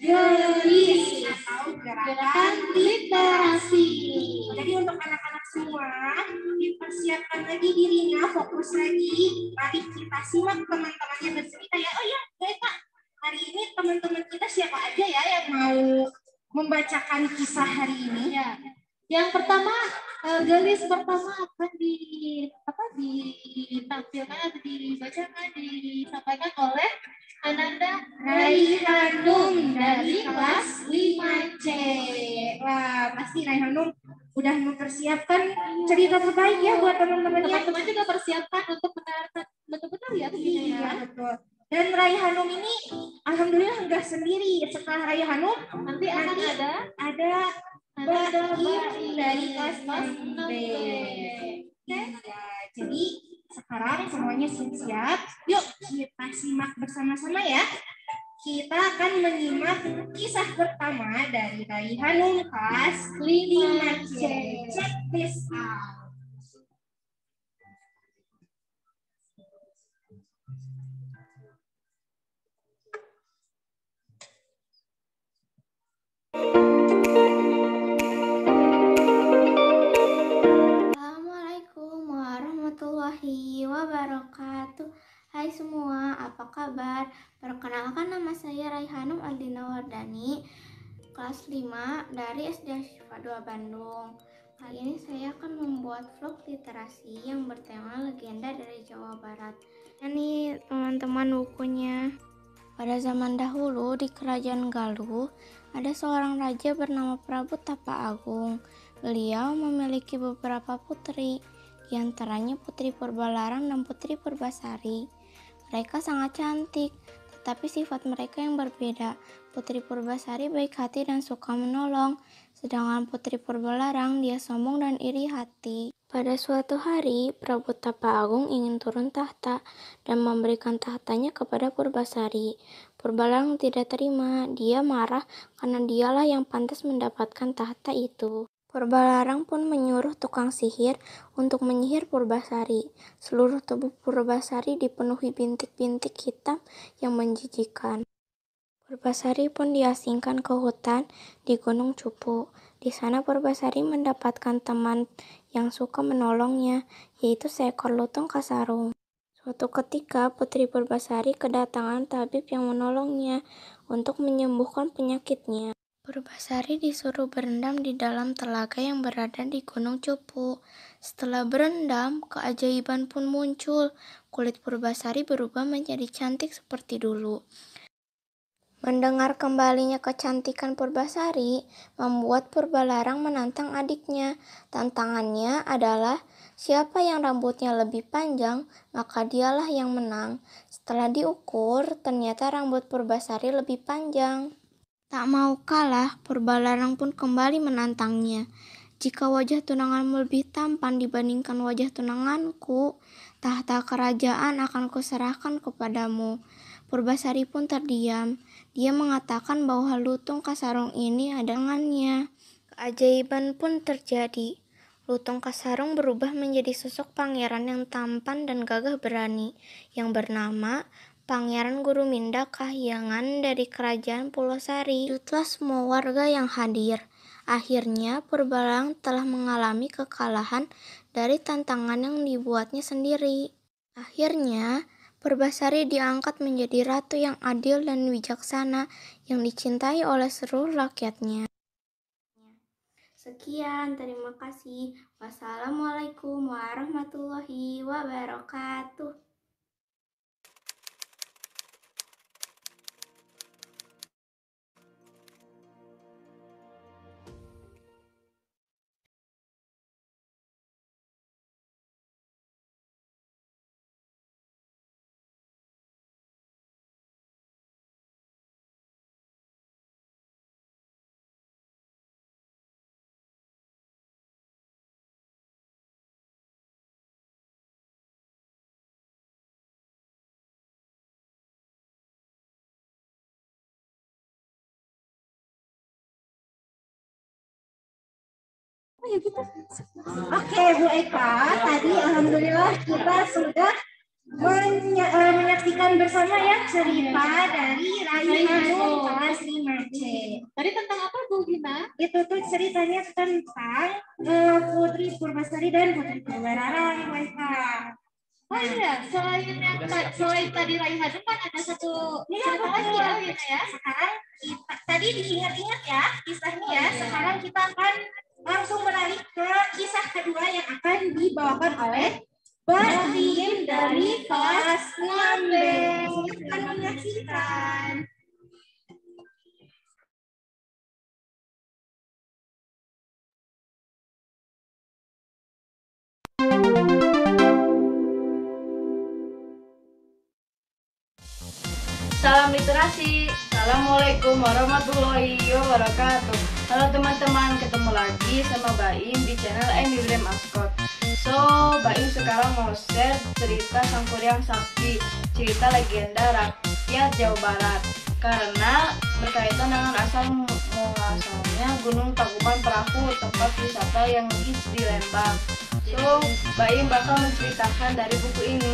GELIS atau Gerakan gerakan literasi. Jadi untuk anak-anak semua dipersiapkan lagi dirinya, fokus lagi. Mari kita simak teman-temannya bercerita ya. Oh iya, Bu Eka, hari ini teman-teman kita siapa aja ya yang mau membacakan kisah hari ini? Ya. Yang pertama, eh, gelis pertama akan di apa ditampilkan atau dibacakan disampaikan oleh Ananda Raihanum dari kelas lima C. Wah, pasti Raihanum udah mempersiapkan cerita terbaik ya buat teman-temannya. Teman-teman juga persiapkan untuk mendengarkan betul-betul ya begini Iya, ya. betul. Dan Raihanum ini alhamdulillah enggak sendiri. Setelah Raihanum Nanti akan nanti ada ada ada Baim dari kelas kelas enam enam B. B. Ya, jadi sekarang semuanya siap-siap. Yuk kita simak bersama-sama ya. Kita akan menyimak kisah pertama dari Raihanum kelas lima C. Check this out. Assalamualaikum warahmatullahi wabarakatuh. Hai semua, apa kabar? Perkenalkan, nama saya Raihanum Aldina Wardani, kelas lima dari S D Asyifa dua Bandung. Kali ini saya akan membuat vlog literasi yang bertema legenda dari Jawa Barat. Ini teman-teman bukunya. Pada zaman dahulu di Kerajaan Galuh ada seorang raja bernama Prabu Tapa Agung. Beliau memiliki beberapa putri, di antaranya Putri Purbalarang dan Putri Purbasari. Mereka sangat cantik, tetapi sifat mereka yang berbeda. Putri Purbasari baik hati dan suka menolong, sedangkan Putri Purbalarang dia sombong dan iri hati. Pada suatu hari, Prabu Tapa Agung ingin turun tahta dan memberikan tahtanya kepada Purbasari. Purbalarang tidak terima, dia marah karena dialah yang pantas mendapatkan tahta itu. Purbalarang pun menyuruh tukang sihir untuk menyihir Purbasari. Seluruh tubuh Purbasari dipenuhi bintik-bintik hitam yang menjijikan. Purbasari pun diasingkan ke hutan di Gunung Cupu. Di sana Purbasari mendapatkan teman yang suka menolongnya, yaitu seekor lutung kasarung. Suatu ketika Putri Purbasari kedatangan tabib yang menolongnya untuk menyembuhkan penyakitnya. Purbasari disuruh berendam di dalam telaga yang berada di Gunung Cupu. Setelah berendam, keajaiban pun muncul. Kulit Purbasari berubah menjadi cantik seperti dulu. Mendengar kembalinya kecantikan Purbasari, membuat Purbalarang menantang adiknya. Tantangannya adalah siapa yang rambutnya lebih panjang, maka dialah yang menang. Setelah diukur, ternyata rambut Purbasari lebih panjang. Tak mau kalah, Purbalarang pun kembali menantangnya. Jika wajah tunanganmu lebih tampan dibandingkan wajah tunanganku, tahta kerajaan akan kuserahkan kepadamu. Purbasari pun terdiam. Dia mengatakan bahwa lutung Kasarung ini ada dengannya. Keajaiban pun terjadi. Lutung Kasarung berubah menjadi sosok pangeran yang tampan dan gagah berani, yang bernama Pangeran Guruminda Kahyangan dari kerajaan Pulau Sari. Jutlah semua warga yang hadir. Akhirnya Purbalang telah mengalami kekalahan dari tantangan yang dibuatnya sendiri. Akhirnya Purbasari diangkat menjadi ratu yang adil dan bijaksana yang dicintai oleh seluruh rakyatnya. Sekian, terima kasih. Wassalamualaikum warahmatullahi wabarakatuh. Oke, Bu Eka, tadi alhamdulillah kita sudah menya- eh, menyaksikan bersama ya cerita dari Raihanum kelas lima C. Tadi tentang apa Bu Gina? Itu tuh ceritanya tentang eh, Putri Purbasari dan Putri Purbarara, Bu Eka. Oh iya, selain yang ta- selain tadi Raihanum kan ada satu Iya, cerita lagi betul. ya, Wina ya. Sekarang kita, tadi diingat-ingat ya kisahnya ya. Sekarang kita akan langsung beralih ke kisah kedua yang akan dibawakan oleh Basim dari kelas enam B. Silakan menyaksikan. Salam literasi. Assalamualaikum warahmatullahi wabarakatuh. Halo teman-teman, ketemu lagi sama Baim di channel Amy William Ascot. So, Baim sekarang mau share cerita Sangkuriang Sakti, cerita legenda rakyat Jawa Barat. Karena berkaitan dengan asal muasalnya Gunung Tangkuban Perahu, tempat wisata yang hits di Lembang. So, Baim bakal menceritakan dari buku ini.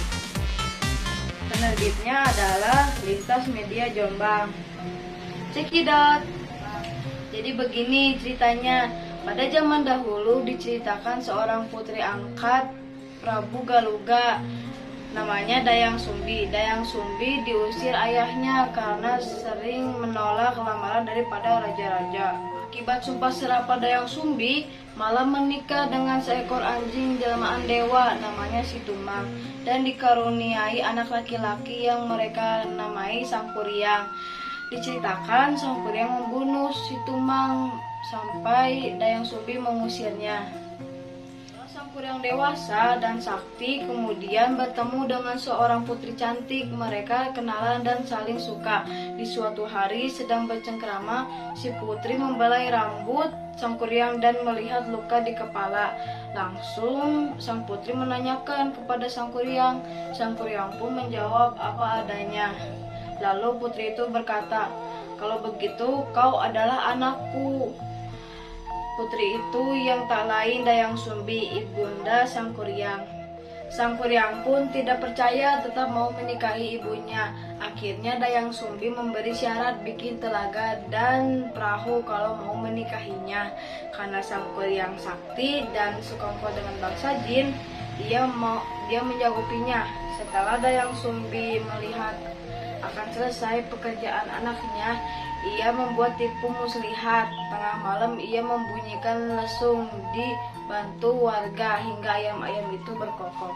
Penerbitnya adalah Lintas Media Jombang. Cekidot. Jadi begini ceritanya. Pada zaman dahulu diceritakan seorang putri angkat Prabu Galuga, namanya Dayang Sumbi. Dayang Sumbi diusir ayahnya karena sering menolak lamaran daripada raja-raja. Akibat sumpah serapah Dayang Sumbi malah menikah dengan seekor anjing jelmaan dewa namanya Situmang dan dikaruniai anak laki-laki yang mereka namai Sangkuriang. Diceritakan Sangkuriang membunuh Situmang sampai Dayang Sumbi mengusirnya. Sangkuriang dewasa dan sakti kemudian bertemu dengan seorang putri cantik. Mereka kenalan dan saling suka. Di suatu hari sedang bercengkrama, si putri membelai rambut Sangkuriang dan melihat luka di kepala. Langsung sang putri menanyakan kepada Sangkuriang. Sangkuriang pun menjawab apa adanya. Lalu putri itu berkata, "Kalau begitu kau adalah anakku." Putri itu yang tak lain Dayang Sumbi, ibunda Sangkuriang. Sangkuriang pun tidak percaya, tetap mau menikahi ibunya. Akhirnya Dayang Sumbi memberi syarat bikin telaga dan perahu kalau mau menikahinya. Karena Sangkuriang sakti dan sekongkol dengan bangsa jin, dia mau dia menjawupinya. Setelah Dayang Sumbi melihat akan selesai pekerjaan anaknya, ia membuat tipu muslihat. Tengah malam ia membunyikan lesung dibantu warga hingga ayam-ayam itu berkokok.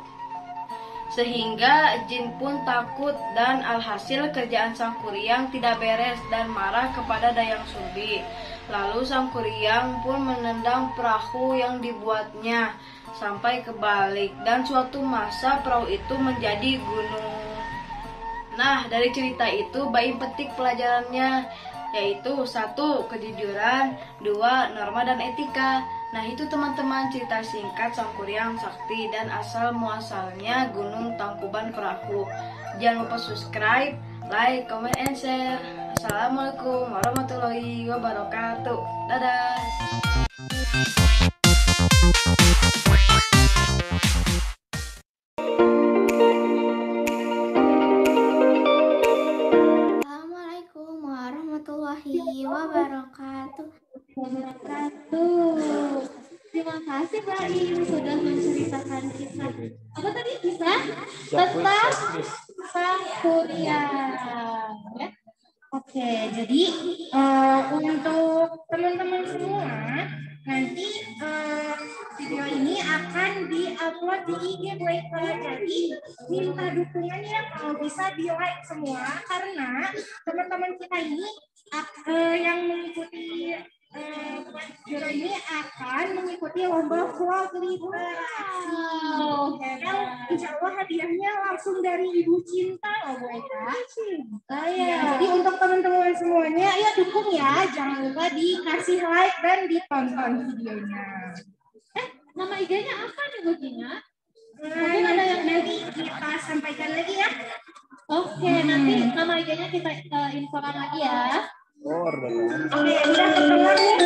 Sehingga jin pun takut dan alhasil kerjaan Sangkuriang tidak beres dan marah kepada Dayang Sumbi. Lalu Sangkuriang pun menendang perahu yang dibuatnya sampai kebalik dan suatu masa perahu itu menjadi gunung. Nah, dari cerita itu Baim petik pelajarannya, yaitu satu, kejujuran, dua, norma dan etika, Nah itu teman-teman cerita singkat Sangkuriang Sakti dan asal muasalnya Gunung Tangkuban Perahu. Jangan lupa subscribe, like, comment, and share. Assalamualaikum warahmatullahi wabarakatuh. Dadah. Assalamualaikum warahmatullahi wabarakatuh. Wabarakatuh. Terima kasih Mbak Im sudah menceritakan kisah apa tadi kisah tentang Sangkuriang. Ya. Oke, jadi uh, untuk teman-teman semua nanti uh, video ini akan diupload di I G Bu Eka. Jadi minta dukungannya kalau bisa di like semua karena teman-teman kita ini uh, yang mengikuti video ini akan mengikuti lomba vlog literasi. Wow, yang insya Allah hadiahnya langsung dari Ibu Cinta loh Bu Eka. Ya, jadi untuk teman-teman semuanya, ya dukung ya. Jangan lupa dikasih like dan ditonton videonya. Eh, nama I G-nya apa nih Bu Gina? Mungkin ada yang nanti kita sampaikan lagi ya. Oke, nanti nama I G-nya kita uh, infokan lagi ya. Oke, udah kedengar ya.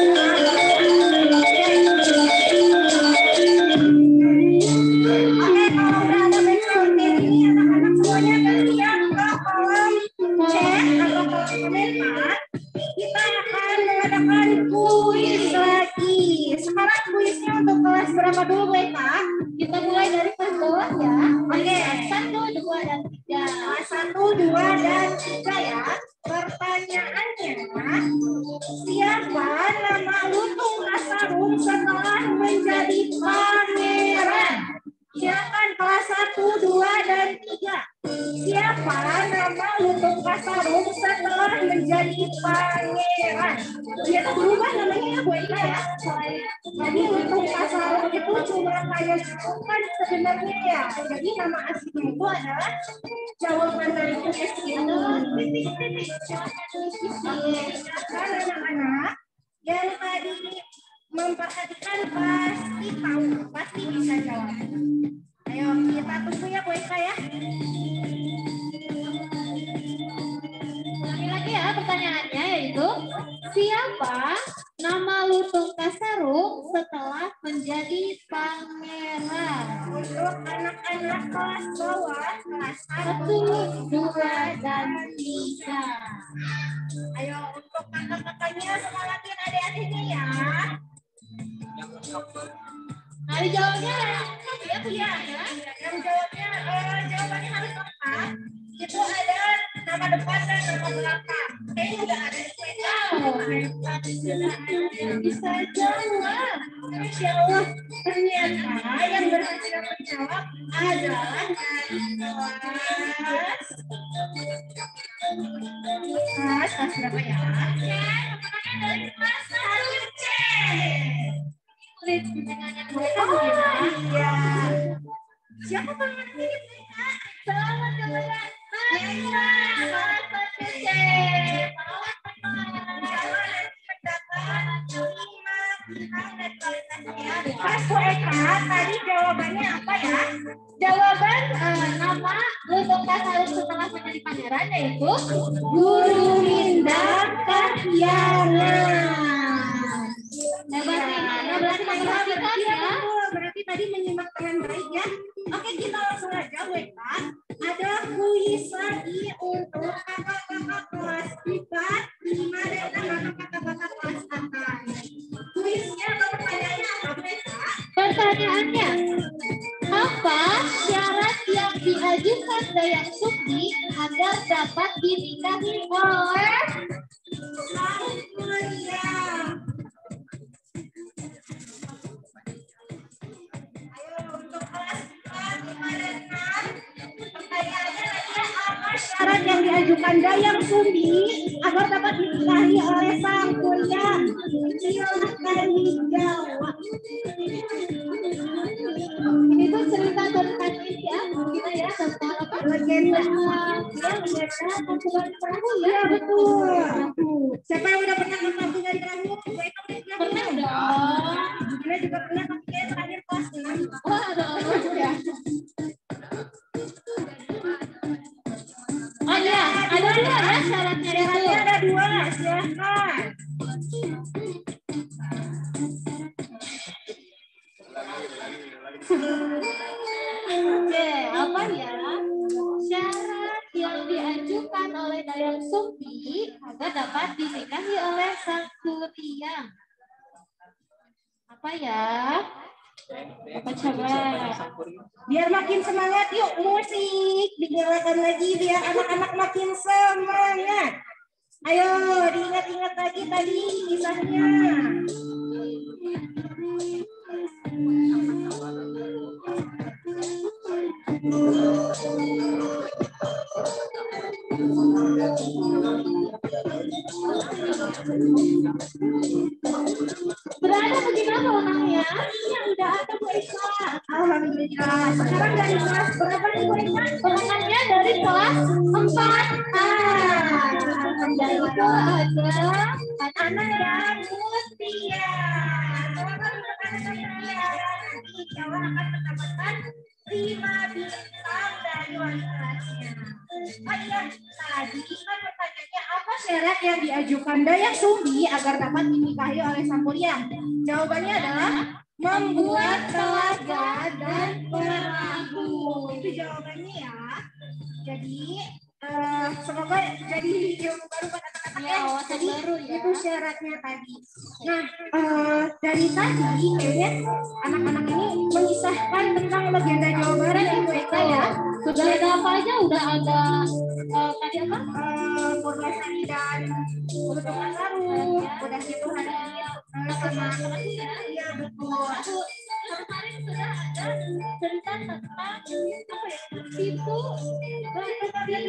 Oke, kalau udah ada background kayak gini, anak-anak semuanya bersiap ke kolom chat atau kolom komentar. Kita akan mengadakan kuis lagi. Sekarang kuisnya untuk kelas berapa dulu, Beka? Kita mulai dari kelas bawah ya. Oke, satu, dua, dan tiga. Satu, dua, dan tiga ya. Pertanyaannya, siapa nama Lutung Kasarung setelah menjadi pangeran? Silakan kelas satu, dua, dan tiga. Siapa nama Lutung Kasarung setelah menjadi pangeran? Dia tuh berubah namanya ya Bu Eka ya. Jadi Lutung Kasarung itu cuma kayak kan sebenarnya ya. Jadi nama aslinya itu adalah jawaban dari kuis ini. Silakan anak-anak yang tadi memperhatikan pasti tahu, pasti bisa jawab. Ayo kita tunggu ya Bu Eka ya. Ulangi lagi ya pertanyaannya, yaitu siapa nama Lutung Kasarung setelah menjadi pangeran? Untuk anak-anak kelas bawah, kelas satu, dua, dan tiga. Ayo untuk kakak-kakaknya semangatin adik-adiknya ya. Nah, jawabnya ya Bu ya, ya. Yang jawabnya eh, jawabannya harus lengkap. Itu ada nama depan dan nama belakang. Kayaknya udah ada di sana. Sudah ada yang bisa jawab. Masya Allah, ternyata yang berhasil menjawab adalah dari kelas kelas kelas berapa ya? Kemenangan dari kelas satu C. Oh iya. Siapa pemenangnya mereka? Selamat kepada Naila kelas satu C. Selamat mendapat lima bintang dan kualitasnya. Kelas Bu Eka, tadi jawabannya apa ya? Jawaban uh, nama Lutung Kasarung setelah menjadi pangeran yaitu Guru Minda Kahiyana. Hebat nih, nah, berarti memperhatikan ya. Berarti tadi menyimak dengan baik ya. Oke, kita langsung aja Bu Eka. Ada kuis lagi untuk kakak-kakak kelas empat, lima, dan anak-anak kakak-kakak kelas atas. Kuisnya atau pertanyaannya apa Bu Eka? Pertanyaannya, apa syarat yang diajukan Dayang Sukdi agar dapat dinikahi oleh Sangkuriang? Syarat yang diajukan Dayang Sumbi agar dapat dinikahi oleh Sangkuriang. Silakan dijawab. Ini tuh cerita tentang ini ya, kita ya tentang apa? Legenda. Ya, legenda Tangkuban Perahu ya, betul. Siapa yang udah pernah nonton dari kamu? Pernah dong. Gimana juga punya tapi kayak terakhir kelas enam. Oh, ada orang ya. Oh iya, ada dua ya syaratnya itu. Syaratnya ada dua, silahkan. Oke, apa ya? Syarat yang diajukan oleh Dayang Sumpi agar dapat dinikahi oleh sang Kuriang. Apa ya? Apa coba? Biar makin semangat yuk musik dinyalakan lagi biar anak-anak makin semangat. Ayo diingat-ingat lagi tadi kisahnya. Berada bagaimana orangnya? Iya udah ada Bu Eka. Alhamdulillah. Sekarang dari kelas berapa nih Bu Eka? Orangnya dari kelas empat. Ah, dan itu ada anak dan Mutia. Selamat untuk anak dan Mutia. Nanti Jawa akan mendapatkan lima bintang dari wali kelasnya. Oh iya, tadi kan pertanyaannya apa syarat yang diajukan Dayang Sumbi agar dapat dinikahi oleh sang Kuriang? Jawabannya adalah membuat telaga dan perahu. Itu jawabannya ya. Jadi uh, semoga jadi ilmu baru buat anak-anak ya. Jadi baru ya. Itu syaratnya tadi. Nah uh, dari tadi kayaknya anak-anak ini mengisahkan tentang legenda Jawa Barat ya Bu Eka ya. Sudah ada apa aja? Udah ada uh, tadi apa? Uh, Purwasari dan Kutukan Saru. Udah gitu ada uh, sama ya betul. Kemarin sudah ada cerita tentang apa ya? Tipu Nah,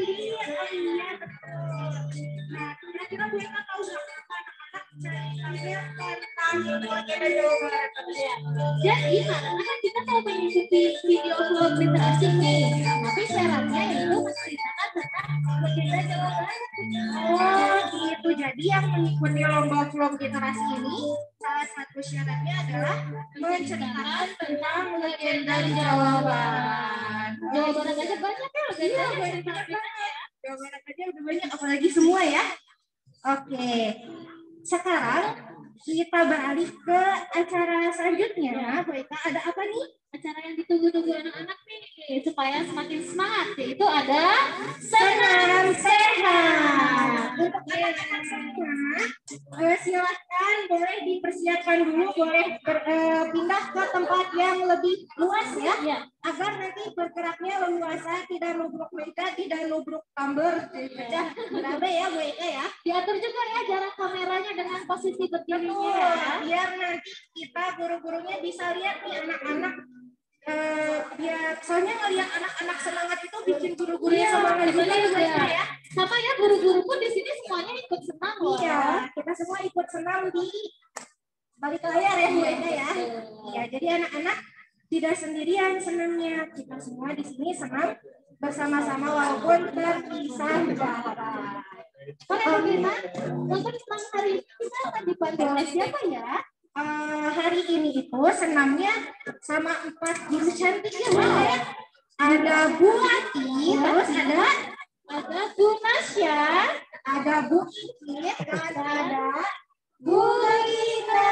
kira-kira Bu Eka tahu nggak anak-anak ceritanya tentang legenda Jawa Barat? Jadi anak-anak kita mau mengikuti video vlog literasi nih, tapi syaratnya itu menceritakan tentang legenda Jawa Barat. Oh gitu, jadi yang mengikuti lomba vlog literasi ini salah satu syaratnya adalah menceritakan tentang legenda Jawa Barat. Jawa Barat aja banyak ya Iya, banyak banget. Jawa Barat aja udah banyak, apalagi semua ya. Oke, sekarang kita beralih ke acara selanjutnya. Bu Eka, ada apa nih? Acara yang ditunggu-tunggu anak-anak nih supaya semakin semangat, yaitu ada Senam Sehat. Untuk anak-anak semua, eh, silahkan boleh dipersiapkan dulu, boleh ber- eh, pindah ke tempat yang lebih luas ya, ya. agar nanti bergeraknya leluasa, tidak nubruk meja, tidak nubruk tumbler, tidak berabe ya Bu Eka ya. Diatur juga ya jarak kameranya dengan posisi berdirinya. Betul, biar nanti kita guru-gurunya bisa lihat nih anak-anak. Uh, biar soalnya ngelihat anak-anak semangat itu bikin guru-gurunya Iya, semangat juga betul ya. ya. ya. Sama ya guru-guru pun di sini semuanya ikut senang loh. Iya, kita semua ikut senam di balik layar ya Bu Eka ya. Ya, jadi anak-anak tidak sendirian senamnya. Kita semua di sini senam bersama-sama walaupun terpisah jarak. Boleh bagaimana? Untuk senam hari ini kita akan dibantu oleh siapa ya? Uh, hari ini itu senamnya sama empat guru cantik ya Bu ya. Ada Bu Ati, terus ada ada Bu Nasya, ada Bu Ikit, dan ada Bu Rina.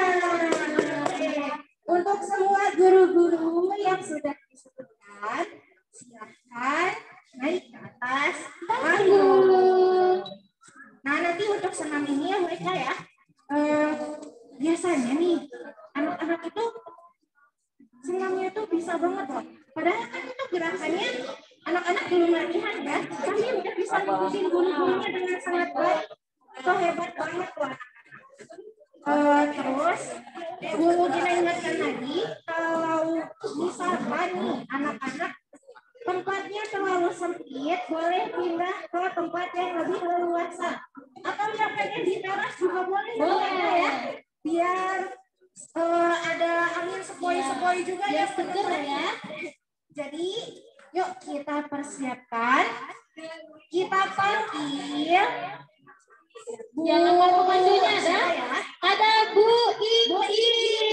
Untuk semua guru-guru yang sudah disebutkan, silahkan naik ke atas panggung. Nah nanti untuk senam ini ya Bu Eka ya. Uh, biasanya nih anak-anak itu senamnya itu bisa banget loh. Padahal kan itu gerakannya anak-anak belum latihan ya, tapi udah bisa ngikutin guru-gurunya dengan sangat baik. Itu hebat banget loh. Uh, terus guru kita ingatkan lagi kalau misalkan nih anak-anak tempatnya terlalu sempit, boleh pindah ke tempat yang lebih leluasa. Atau yang kayaknya di teras juga boleh, boleh ya. Biar uh, ada angin sepoi-sepoi juga ya, seger ya. Jadi yuk kita persiapkan, kita panggil Jangan lupa pemandunya ada. Ada Bu Iki.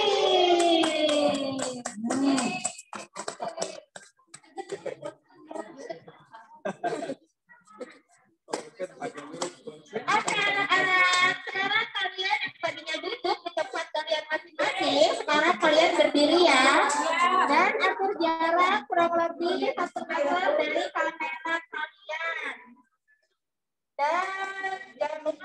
Oke anak-anak, sekarang kalian yang tadinya duduk di tempat kalian masing-masing, sekarang kalian berdiri ya, dan atur jarak kurang lebih satu meter dari kamera kalian. Dan jangan lupa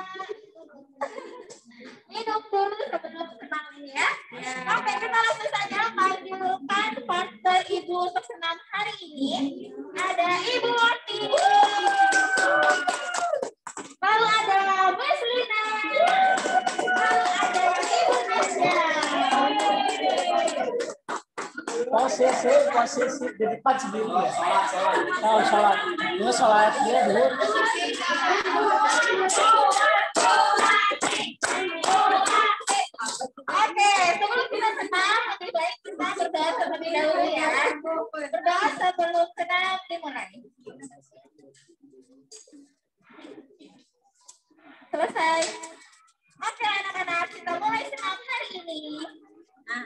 minum dulu sebelum senam ya. Oke, kita langsung saja panggilkan partner ibu untuk senam hari ini. Ada Ibu Oti. Lalu ada Miss Lina. Lalu ada Ibu Nasya. Posisi, posisi di depan sendiri ya. Oh, sholat. Dulu sholat dia dulu. Oke, sebelum kita senam, lebih baik kita berdoa terlebih dahulu ya. Berdoa sebelum senam dimulai. Selesai. Oke anak-anak, kita mulai senam hari ini. Nah.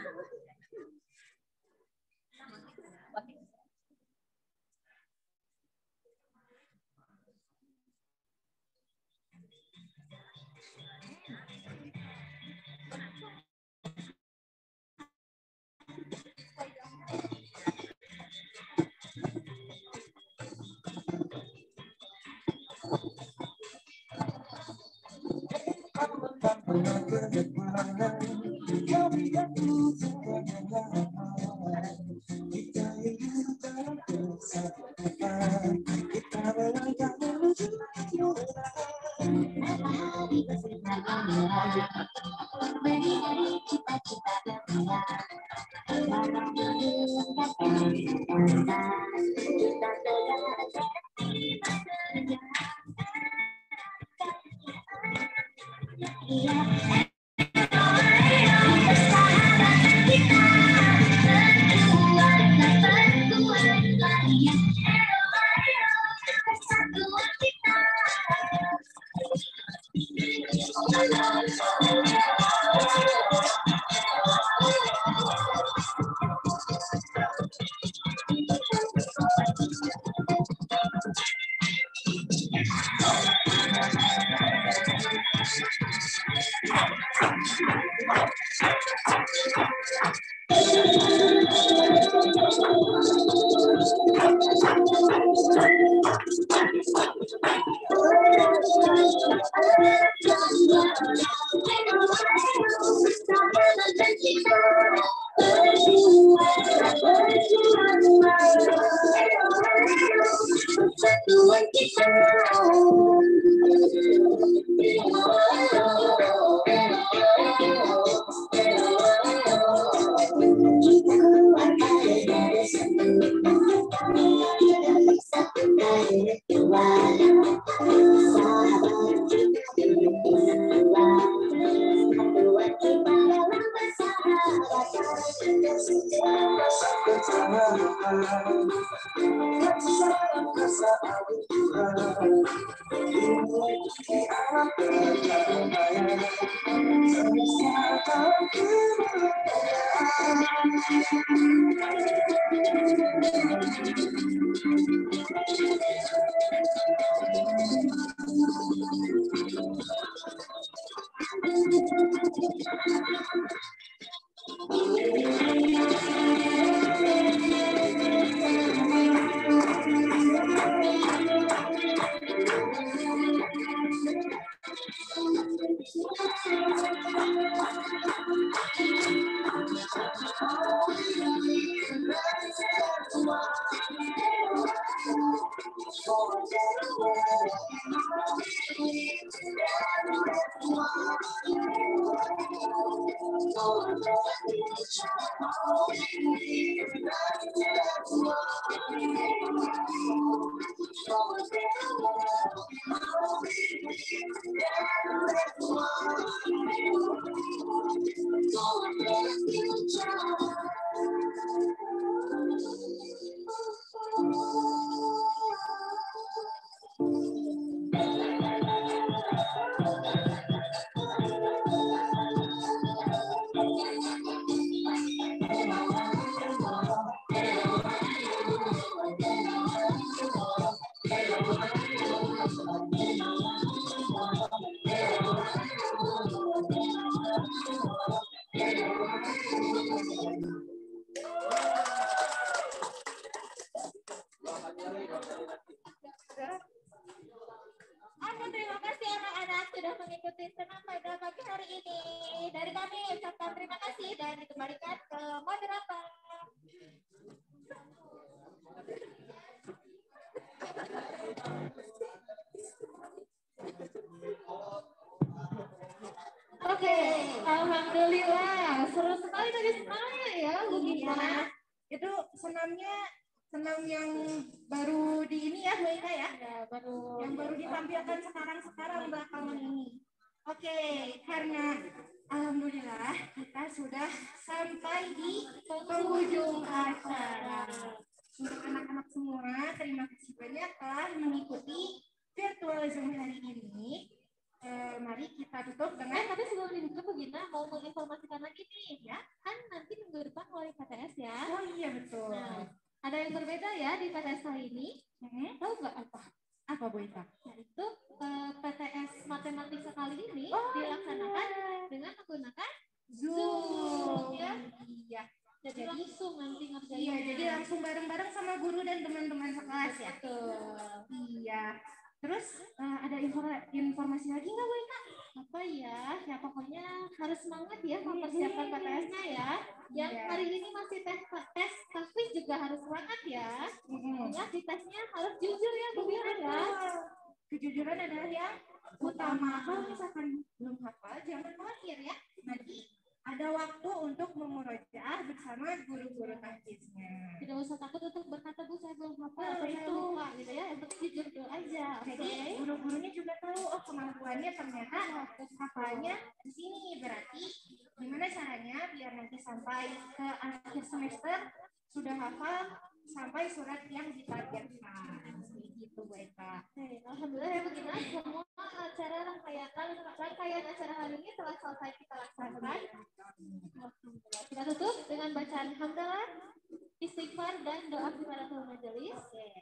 Alhamdulillah, seru sekali tadi semuanya ya, Bu Gita. Itu senamnya senam yang baru di ini ya, Bu Ika ya? Ya, baru Yang baru ditampilkan sekarang-sekarang belakangan ini. Oke, karena alhamdulillah kita sudah sampai di penghujung acara. Untuk anak-anak semua, terima kasih banyak telah mengikuti virtual Zoom hari ini. Eh, mari kita tutup dengan Eh, tapi sebelum ditutup Bu Gita mau menginformasikan lagi nih ya. Kan nanti minggu depan mulai P T S ya. oh iya betul. Nah, ada yang berbeda ya di P T S kali ini. Hmm, Tahu nggak apa? apa Bu Ika? Yaitu eh, P T S matematika kali ini Oh, dilaksanakan iya. dengan menggunakan Zoom. ya. Iya. Jadi langsung nanti ngerjain. Iya, jadi langsung bareng-bareng sama guru dan teman-teman sekelas ya. Betul. Iya. Terus eh, ada info- informasi lagi nggak Bu Ika? Apa ya? Ya pokoknya harus semangat ya mempersiapkan P T S-nya ya. Yang Iya. hari ini masih tes tes tapi juga harus semangat ya. Mm-mm. Ingat di tesnya harus jujur ya Bu Gita ya. Kejujuran adalah yang utama. Kalau misalkan belum hafal, jangan khawatir ya. Nanti ada waktu untuk memurojaah bersama guru-guru tahfiznya. Tidak usah takut untuk berkata Bu saya belum hafal Oh, atau saya betul. lupa gitu ya. Yang penting jujur dulu aja. Jadi Oke. guru-gurunya juga tahu oh kemampuannya ternyata hafalnya di sini. Berarti gimana caranya biar nanti sampai ke akhir semester sudah hafal sampai surat yang ditargetkan. Gitu Bu Eka. Oke, alhamdulillah ya begini semua acara rangkaian rangkaian acara hari ini telah selesai kita laksanakan. Alhamdulillah. Kita tutup dengan bacaan hamdalah, istighfar dan doa kifaratul majelis.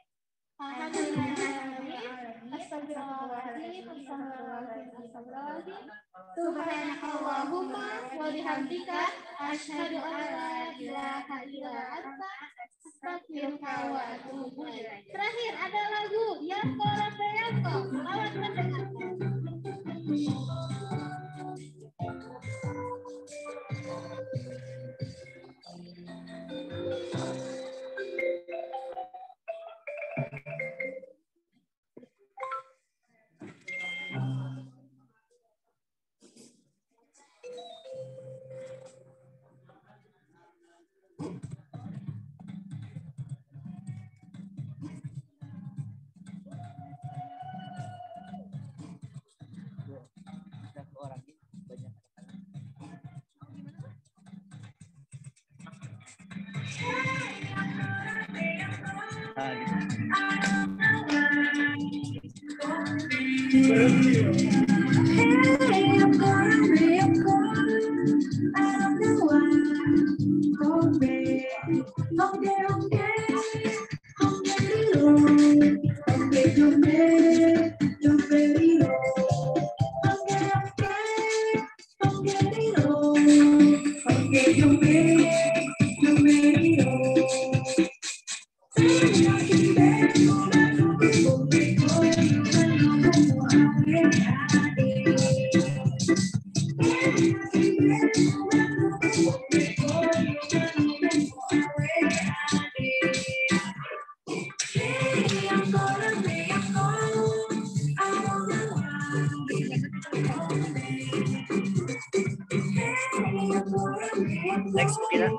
Alhamdulillahirobbilalamin. Astagfirullahaladzim. Astagfirullahaladzim. Astagfirullahaladzim. Subhanakallahumma wa bihamdika asyhadu an la ilaha illa anta astaghfiruka wa atubu ilaik. Terakhir ada lagu yang korang bayangko. Selamat mendengarkan. Next kita.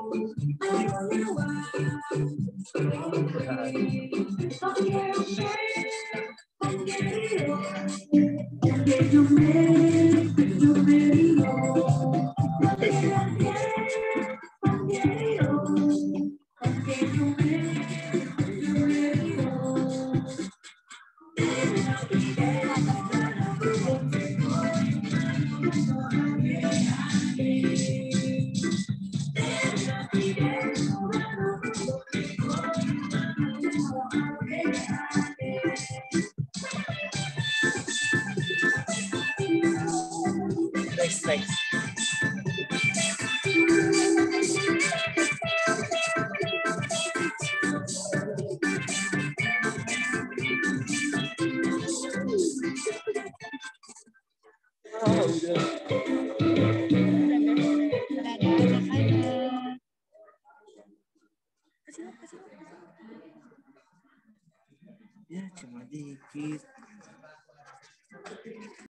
Next, next. Oh, udah. Ya, cuma dikit.